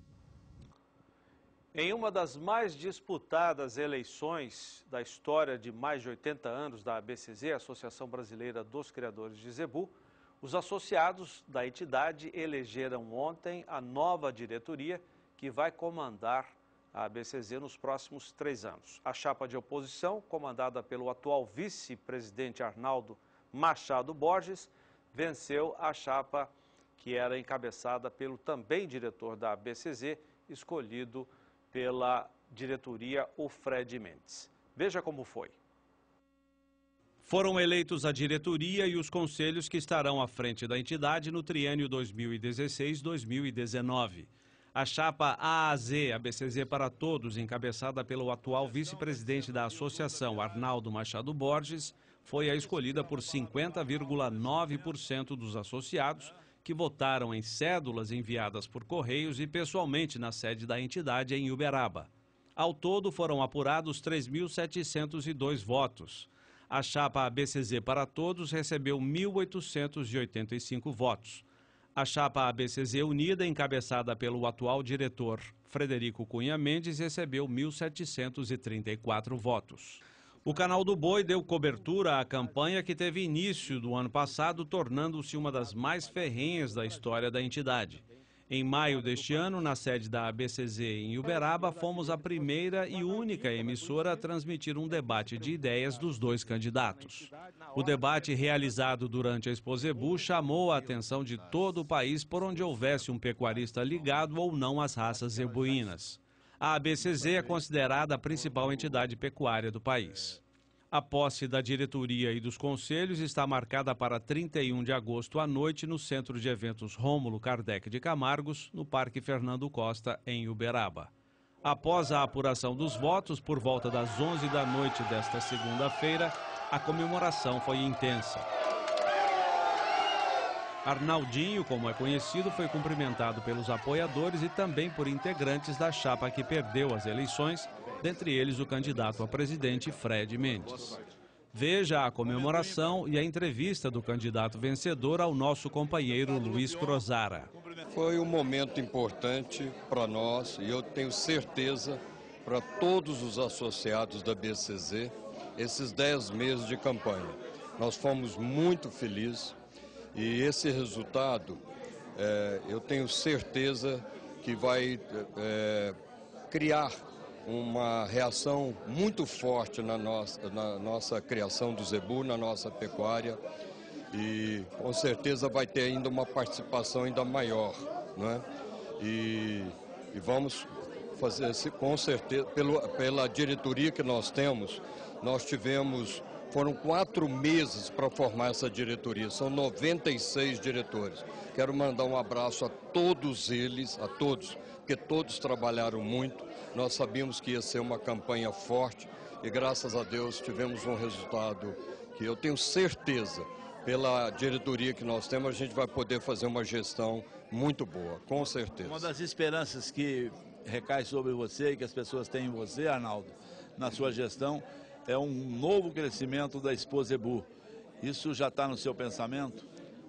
Em uma das mais disputadas eleições da história de mais de oitenta anos da A B C Z, Associação Brasileira dos Criadores de Zebu, os associados da entidade elegeram ontem a nova diretoria que vai comandar a A B C Z nos próximos três anos. A chapa de oposição, comandada pelo atual vice-presidente Arnaldo Machado Borges, venceu a chapa que era encabeçada pelo também diretor da A B C Z, escolhido pela diretoria, o Fred Mendes. Veja como foi. Foram eleitos a diretoria e os conselhos que estarão à frente da entidade no triênio dois mil e dezesseis a dois mil e dezenove. A chapa A a Z, A B C Z para Todos, encabeçada pelo atual vice-presidente da associação, Arnaldo Machado Borges, foi a escolhida por cinquenta vírgula nove por cento dos associados, que votaram em cédulas enviadas por correios e pessoalmente na sede da entidade em Uberaba. Ao todo, foram apurados três mil setecentos e dois votos. A chapa A B C Z para Todos recebeu mil oitocentos e oitenta e cinco votos. A chapa A B C Z Unida, encabeçada pelo atual diretor Frederico Cunha Mendes, recebeu mil setecentos e trinta e quatro votos. O Canal do Boi deu cobertura à campanha que teve início do ano passado, tornando-se uma das mais ferrenhas da história da entidade. Em maio deste ano, na sede da A B C Z em Uberaba, fomos a primeira e única emissora a transmitir um debate de ideias dos dois candidatos. O debate realizado durante a Expo Zebu chamou a atenção de todo o país por onde houvesse um pecuarista ligado ou não às raças zebuínas. A A B C Z é considerada a principal entidade pecuária do país. A posse da diretoria e dos conselhos está marcada para trinta e um de agosto à noite no Centro de Eventos Rômulo Kardec de Camargos, no Parque Fernando Costa, em Uberaba. Após a apuração dos votos, por volta das onze da noite desta segunda-feira, a comemoração foi intensa. Arnaldinho, como é conhecido, foi cumprimentado pelos apoiadores e também por integrantes da chapa que perdeu as eleições, dentre eles o candidato a presidente Fred Mendes. Veja a comemoração e a entrevista do candidato vencedor ao nosso companheiro Luiz Crozara. Foi um momento importante para nós e eu tenho certeza para todos os associados da B C Z, esses dez meses de campanha. Nós fomos muito felizes e esse resultado, é, eu tenho certeza que vai é, criar uma reação muito forte na nossa, na nossa criação do zebu, na nossa pecuária, e com certeza vai ter ainda uma participação ainda maior, né? E, e vamos fazer, com certeza, pelo, pela diretoria que nós temos, nós tivemos, foram quatro meses para formar essa diretoria, são noventa e seis diretores. Quero mandar um abraço a todos eles, a todos, porque todos trabalharam muito. Nós sabíamos que ia ser uma campanha forte e, graças a Deus, tivemos um resultado que eu tenho certeza, pela diretoria que nós temos, a gente vai poder fazer uma gestão muito boa, com certeza. Uma das esperanças que recai sobre você e que as pessoas têm em você, Arnaldo, na sua gestão, é um novo crescimento da Expo Zebu. Isso já está no seu pensamento?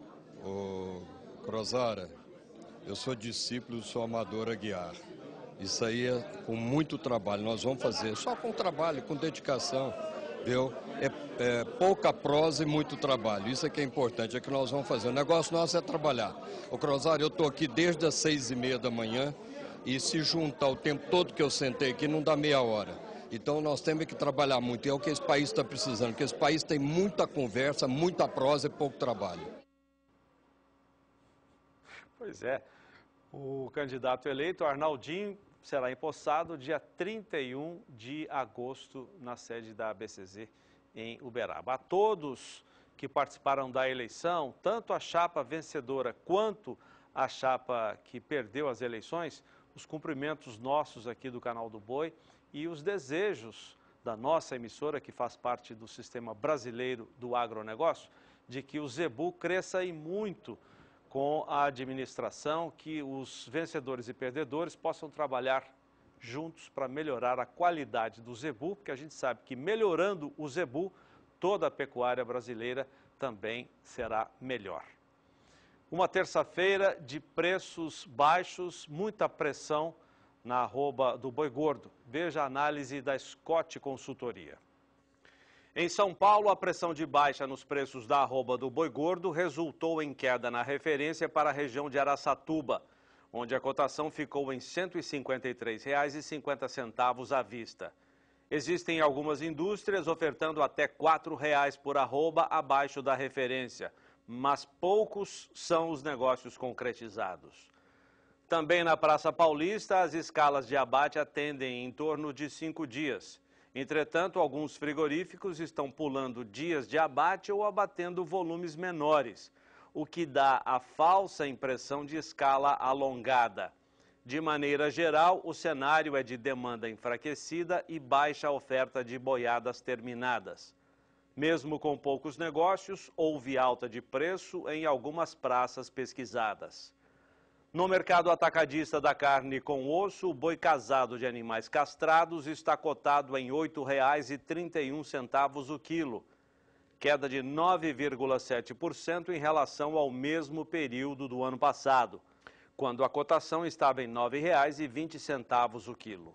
Ô, Crozara, eu sou discípulo do seu Amador Aguiar. Isso aí é com muito trabalho, nós vamos fazer, só com trabalho, com dedicação, viu? É, é pouca prosa e muito trabalho, isso é que é importante, é que nós vamos fazer. O negócio nosso é trabalhar. Ô Crozara, eu estou aqui desde as seis e meia da manhã e se juntar o tempo todo que eu sentei aqui não dá meia hora. Então nós temos que trabalhar muito, e é o que esse país está precisando, porque esse país tem muita conversa, muita prosa e pouco trabalho. Pois é, o candidato eleito, Arnaldinho, será empossado dia trinta e um de agosto na sede da A B C Z em Uberaba. A todos que participaram da eleição, tanto a chapa vencedora quanto a chapa que perdeu as eleições, os cumprimentos nossos aqui do Canal do Boi e os desejos da nossa emissora, que faz parte do sistema brasileiro do agronegócio, de que o zebu cresça e muito com a administração, que os vencedores e perdedores possam trabalhar juntos para melhorar a qualidade do zebu, porque a gente sabe que melhorando o zebu, toda a pecuária brasileira também será melhor. Uma terça-feira de preços baixos, muita pressão na arroba do boi gordo. Veja a análise da Scott Consultoria. Em São Paulo, a pressão de baixa nos preços da arroba do boi gordo resultou em queda na referência para a região de Araçatuba, onde a cotação ficou em cento e cinquenta e três reais e cinquenta centavos à vista. Existem algumas indústrias ofertando até quatro reais por arroba abaixo da referência, mas poucos são os negócios concretizados. Também na Praça Paulista, as escalas de abate atendem em torno de cinco dias. Entretanto, alguns frigoríficos estão pulando dias de abate ou abatendo volumes menores, o que dá a falsa impressão de escala alongada. De maneira geral, o cenário é de demanda enfraquecida e baixa oferta de boiadas terminadas. Mesmo com poucos negócios, houve alta de preço em algumas praças pesquisadas. No mercado atacadista da carne com osso, o boi casado de animais castrados está cotado em oito reais e trinta e um centavos o quilo, queda de nove vírgula sete por cento em relação ao mesmo período do ano passado, quando a cotação estava em nove reais e vinte centavos o quilo.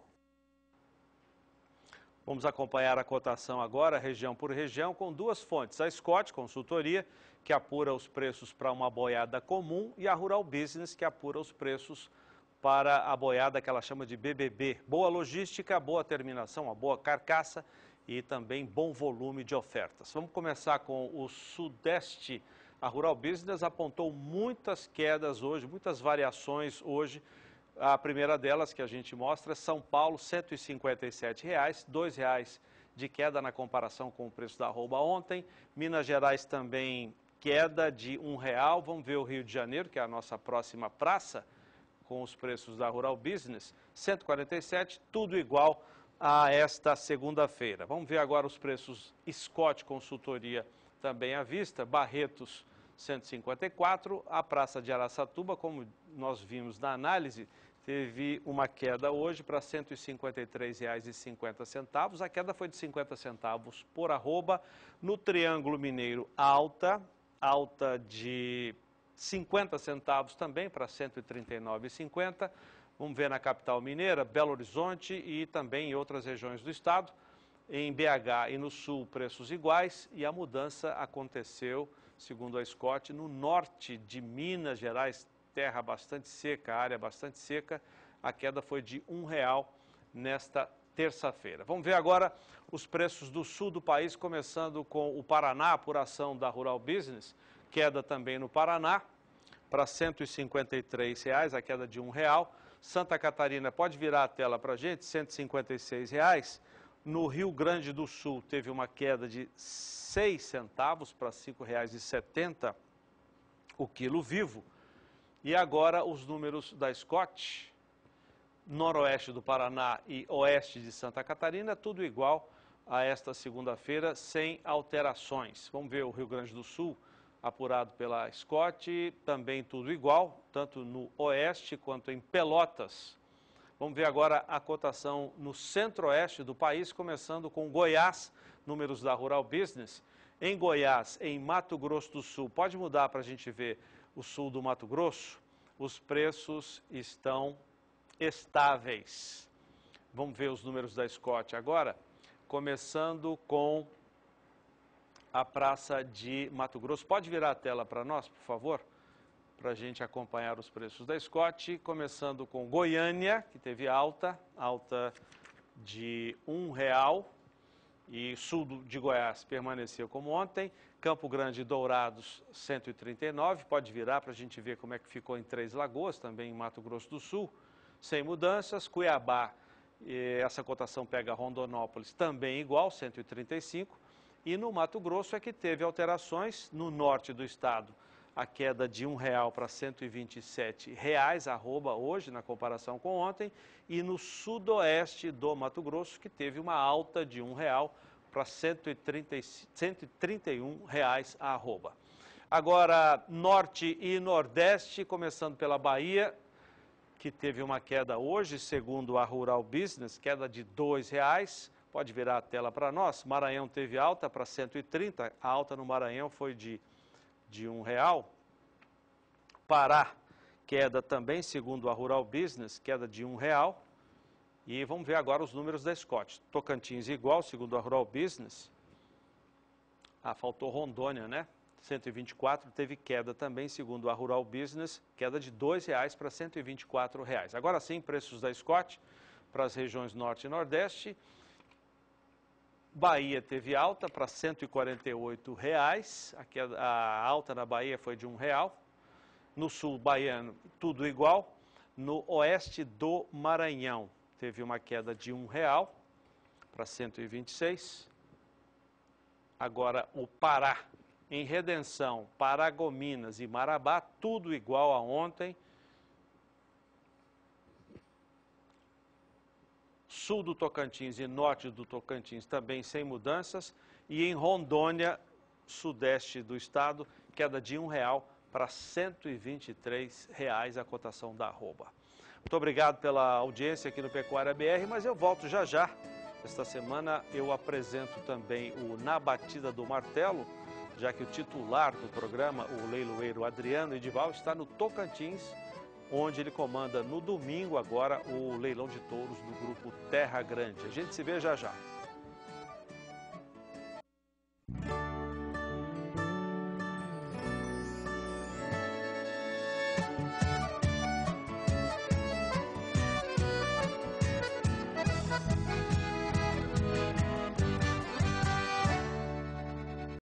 Vamos acompanhar a cotação agora, região por região, com duas fontes. A Scott Consultoria, que apura os preços para uma boiada comum, e a Rural Business, que apura os preços para a boiada que ela chama de B B B. Boa logística, boa terminação, uma boa carcaça e também bom volume de ofertas. Vamos começar com o Sudeste. A Rural Business apontou muitas quedas hoje, muitas variações hoje. A primeira delas que a gente mostra é São Paulo, cento e cinquenta e sete reais, dois reais de queda na comparação com o preço da arroba ontem. Minas Gerais também queda de um real. Vamos ver o Rio de Janeiro, que é a nossa próxima praça, com os preços da Rural Business, cento e quarenta e sete, tudo igual a esta segunda-feira. Vamos ver agora os preços Scott Consultoria também à vista. Barretos, cento e cinquenta e quatro, a Praça de Araçatuba, como nós vimos na análise, teve uma queda hoje para cento e cinquenta e três reais e cinquenta centavos. A queda foi de cinquenta centavos por arroba. No Triângulo Mineiro, alta, alta de cinquenta centavos também para cento e trinta e nove reais e cinquenta centavos. Vamos ver na capital mineira, Belo Horizonte e também em outras regiões do estado. Em B H e no sul, preços iguais, e a mudança aconteceu, segundo a Scott, no norte de Minas Gerais, terra bastante seca, área bastante seca. A queda foi de um real nesta terça-feira. Vamos ver agora os preços do sul do país, começando com o Paraná, apuração da Rural Business, queda também no Paraná, para cento e cinquenta e três reais, a queda de um real. Santa Catarina, pode virar a tela para a gente, cento e cinquenta e seis reais. No Rio Grande do Sul, teve uma queda de seis centavos para cinco reais e setenta centavos o quilo vivo. E agora os números da Scott, noroeste do Paraná e oeste de Santa Catarina, tudo igual a esta segunda-feira, sem alterações. Vamos ver o Rio Grande do Sul, apurado pela Scott, também tudo igual, tanto no oeste quanto em Pelotas. Vamos ver agora a cotação no centro-oeste do país, começando com Goiás, números da Rural Business. Em Goiás, em Mato Grosso do Sul, pode mudar para a gente ver o sul do Mato Grosso, os preços estão estáveis. Vamos ver os números da Scott agora, começando com a Praça de Mato Grosso. Pode virar a tela para nós, por favor, para a gente acompanhar os preços da Scott, começando com Goiânia, que teve alta, alta de um real, e sul de Goiás permaneceu como ontem. Campo Grande e Dourados, cento e trinta e nove, pode virar para a gente ver como é que ficou em Três Lagoas, também em Mato Grosso do Sul, sem mudanças. Cuiabá, essa cotação pega Rondonópolis, também igual, cento e trinta e cinco. E no Mato Grosso é que teve alterações. No norte do estado, a queda de um real para cento e vinte e sete reais, arroba hoje, na comparação com ontem. E no sudoeste do Mato Grosso, que teve uma alta de um real para cento e trinta e um reais a arroba. Agora, norte e nordeste, começando pela Bahia, que teve uma queda hoje, segundo a Rural Business, queda de dois reais. Pode virar a tela para nós. Maranhão teve alta para cento e trinta, a alta no Maranhão foi de, de um real. Pará, queda também, segundo a Rural Business, queda de um real. E vamos ver agora os números da Scott. Tocantins igual, segundo a Rural Business. Ah, faltou Rondônia, né? cento e vinte e quatro, teve queda também, segundo a Rural Business, queda de dois reais para cento e vinte e quatro reais. Agora sim, preços da Scott para as regiões norte e nordeste. Bahia teve alta para cento e quarenta e oito reais, aqui a, a alta na Bahia foi de um real. No sul baiano, tudo igual. No oeste do Maranhão, teve uma queda de um real para cento e vinte e seis. Agora, o Pará, em Redenção, Paragominas e Marabá, tudo igual a ontem. Sul do Tocantins e norte do Tocantins também sem mudanças. E em Rondônia, sudeste do estado, queda de um real para cento e vinte e três reais a cotação da arroba. Muito obrigado pela audiência aqui no Pecuária B R, mas eu volto já já. Esta semana eu apresento também o Na Batida do Martelo, já que o titular do programa, o leiloeiro Adriano Edival, está no Tocantins, onde ele comanda no domingo agora o leilão de touros do grupo Terra Grande. A gente se vê já já.